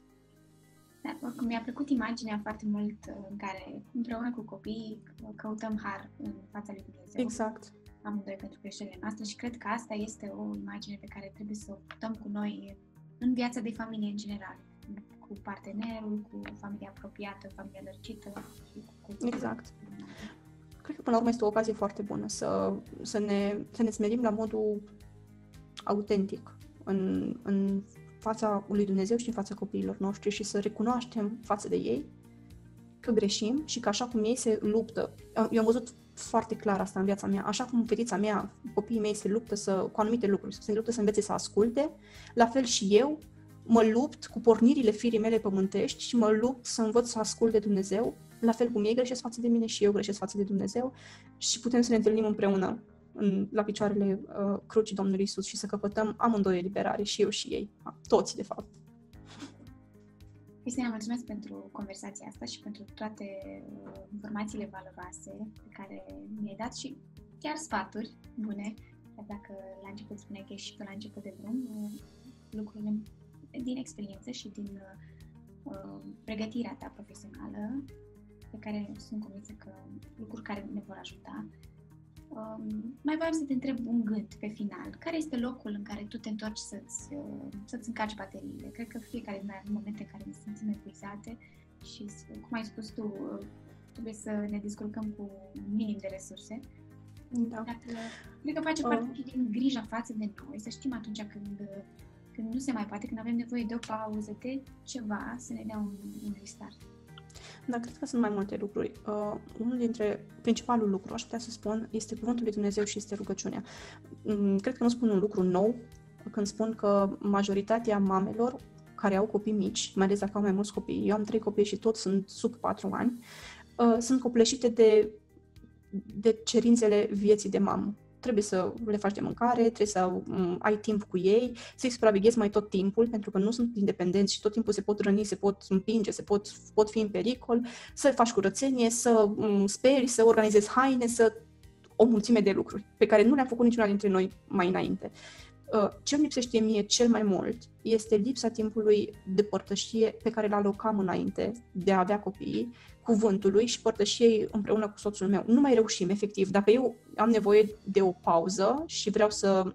Dar oricum mi-a plăcut imaginea foarte mult în care împreună cu copiii căutăm har în fața lui Dumnezeu. Exact. Amândoi pentru greșelile noastre și cred că asta este o imagine pe care trebuie să o purtăm cu noi în viața de familie în general, cu partenerul, cu familia apropiată, familia lărgită și cu Exact. Cred că până la urmă este o ocazie foarte bună să ne smerim la modul autentic în fața lui Dumnezeu și în fața copiilor noștri și să recunoaștem față de ei că greșim și că așa cum ei se luptă, eu am văzut foarte clar asta în viața mea, așa cum fetița mea, copiii mei se luptă cu anumite lucruri, se luptă să învețe să asculte, la fel și eu mă lupt cu pornirile firii mele pământești și mă lupt să învăț să ascult de Dumnezeu, la fel cum ei greșesc față de mine și eu greșesc față de Dumnezeu și putem să ne întâlnim împreună la picioarele crucii Domnului Iisus și să căpătăm amândoi eliberare, și eu și ei, toți de fapt. Cristina, mulțumesc pentru conversația asta și pentru toate informațiile valoroase pe care mi-ai dat și chiar sfaturi bune, chiar dacă la început spuneai că ești și tu la început de drum, lucrurile din experiență și din pregătirea ta profesională, pe care sunt convinsă că lucruri care ne vor ajuta. Mai vreau să te întreb un gând pe final. Care este locul în care tu te întorci să-ți încarci bateriile? Cred că fiecare din noi are momente în care ne simțim epuizate și, cum ai spus tu, trebuie să ne descurcăm cu minim de resurse. Da. Cred că face parte și din grija față de noi, să știm atunci când nu se mai poate, când avem nevoie de o pauză, de ceva, să ne dea un restart. Da, cred că sunt mai multe lucruri. Unul dintre principalul lucru, aș putea să spun, este cuvântul lui Dumnezeu și este rugăciunea. Cred că nu spun un lucru nou când spun că majoritatea mamelor care au copii mici, mai ales dacă au mai mulți copii, eu am 3 copii și toți sunt sub 4 ani, sunt copleșite de cerințele vieții de mamă. Trebuie să le faci de mâncare, trebuie să ai timp cu ei, să-i supraveghezi mai tot timpul, pentru că nu sunt independenți și tot timpul se pot răni, se pot împinge, pot fi în pericol, să faci curățenie, să speli, să organizezi haine, o mulțime de lucruri pe care nu le-am făcut niciuna dintre noi mai înainte. Ce îmi lipsește mie cel mai mult este lipsa timpului de părtășie pe care l-alocam înainte de a avea copiii, cuvântului și părtășiei împreună cu soțul meu. Nu mai reușim, efectiv. Dacă eu am nevoie de o pauză și vreau să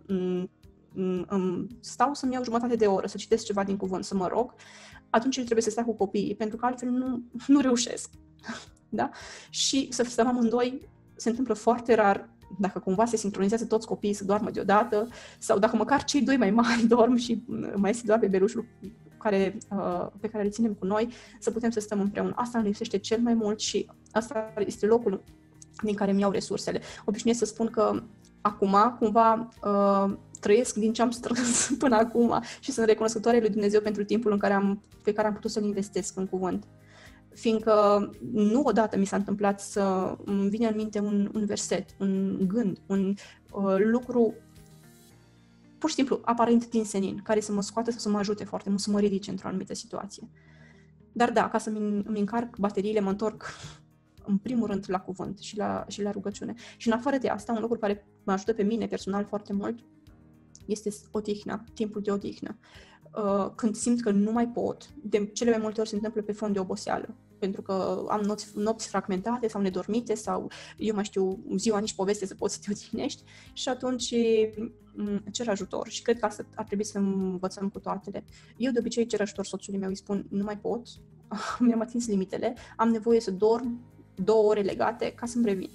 stau să-mi iau jumătate de oră, să citesc ceva din cuvânt, să mă rog, atunci trebuie să stau cu copiii, pentru că altfel nu reușesc. Da? Și să stăm amândoi se întâmplă foarte rar, dacă cumva se sincronizează toți copiii să doarmă deodată, sau dacă măcar cei 2 mai mari dorm și mai este doar bebelușul pe care le ținem cu noi, să putem să stăm împreună. Asta îmi lipsește cel mai mult și asta este locul din care îmi iau resursele. Obișnuiesc să spun că acum, cumva, trăiesc din ce am strâns până acum și sunt recunoscătoare lui Dumnezeu pentru timpul pe care am putut să-l investesc în cuvânt. Fiindcă nu odată mi s-a întâmplat să îmi vine în minte un verset, un gând, un lucru pur și simplu aparent din senin, care să mă scoată sau să mă ajute foarte mult, să mă ridice într-o anumită situație. Dar da, ca să-mi încarc bateriile, mă întorc în primul rând la cuvânt și la rugăciune. Și în afară de asta, un lucru care mă ajută pe mine personal foarte mult este odihna, timpul de odihnă. Când simt că nu mai pot, de cele mai multe ori se întâmplă pe fond de oboseală, pentru că am nopți fragmentate sau nedormite sau eu mai știu ziua nici poveste să poți să te odihnești și atunci cer ajutor și cred că asta ar trebui să învățăm cu toatele. Eu de obicei cer ajutor soțului meu, îi spun nu mai pot, mi-am atins limitele, am nevoie să dorm 2 ore legate ca să-mi revin.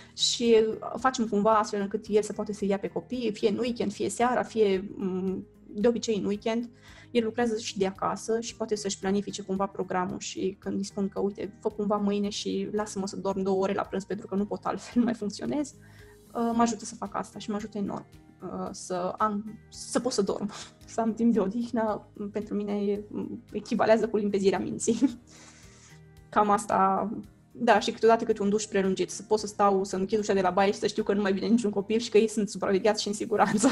Și facem cumva astfel încât el să poate să ia pe copii, fie în weekend, fie seara, fie de obicei în weekend, el lucrează și de acasă și poate să-și planifice cumva programul și când îi spun că, uite, fă cumva mâine și lasă-mă să dorm 2 ore la prânz pentru că nu pot altfel, nu mai funcționez, mă ajută să fac asta și mă ajută enorm să pot să dorm, să am timp de odihnă, pentru mine echivalează cu limpezirea minții. Cam asta, da, și câteodată câte un duș prelungit, să pot să stau, să închid ușa de la baie și să știu că nu mai vine niciun copil și că ei sunt supravegheați și în siguranță.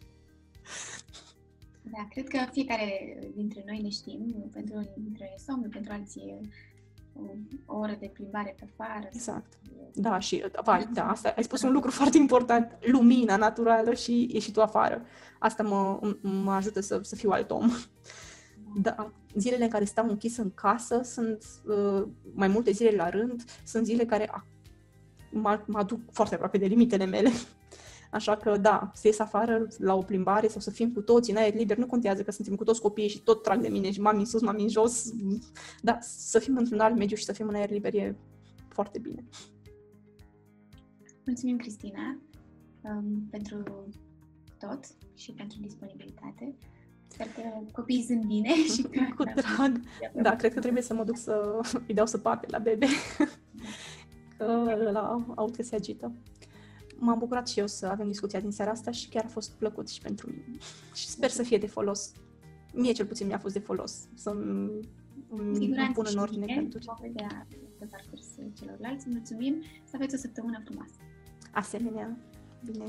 Da, cred că fiecare dintre noi ne știm, pentru unii dintre noi somn, pentru alții o oră de plimbare pe afară. Exact. Da, și da, asta, ai spus un lucru foarte important, lumina naturală și ieșitul afară. Asta mă ajută să fiu alt om. Da, zilele în care stau închis în casă sunt mai multe zile la rând, sunt zile care mă aduc foarte aproape de limitele mele. Așa că, da, să ies afară la o plimbare sau să fim cu toți în aer liber, nu contează că suntem cu toți copiii și tot trag de mine și mami în sus, mami în jos. Da, să fim într-un alt mediu și să fim în aer liber e foarte bine. Mulțumim, Cristina, pentru tot și pentru disponibilitate. Sper că copiii sunt bine și că... Cu drag. Da, cred că trebuie să mă duc să îi dau săpate la bebe. Că ăla aud că se agită. M-am bucurat și eu să avem discuția din seara asta și chiar a fost plăcut și pentru mine. Și sper să fie de folos. Mie cel puțin mi-a fost de folos să-mi pun în ordine gânduri. Vom vedea pe parcursul celorlalți. Mulțumim, să aveți o săptămână frumoasă. Asemenea, bine.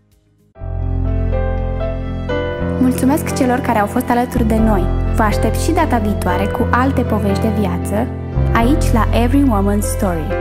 Mulțumesc celor care au fost alături de noi. Vă aștept și data viitoare cu alte povești de viață, aici la Every Woman's Story.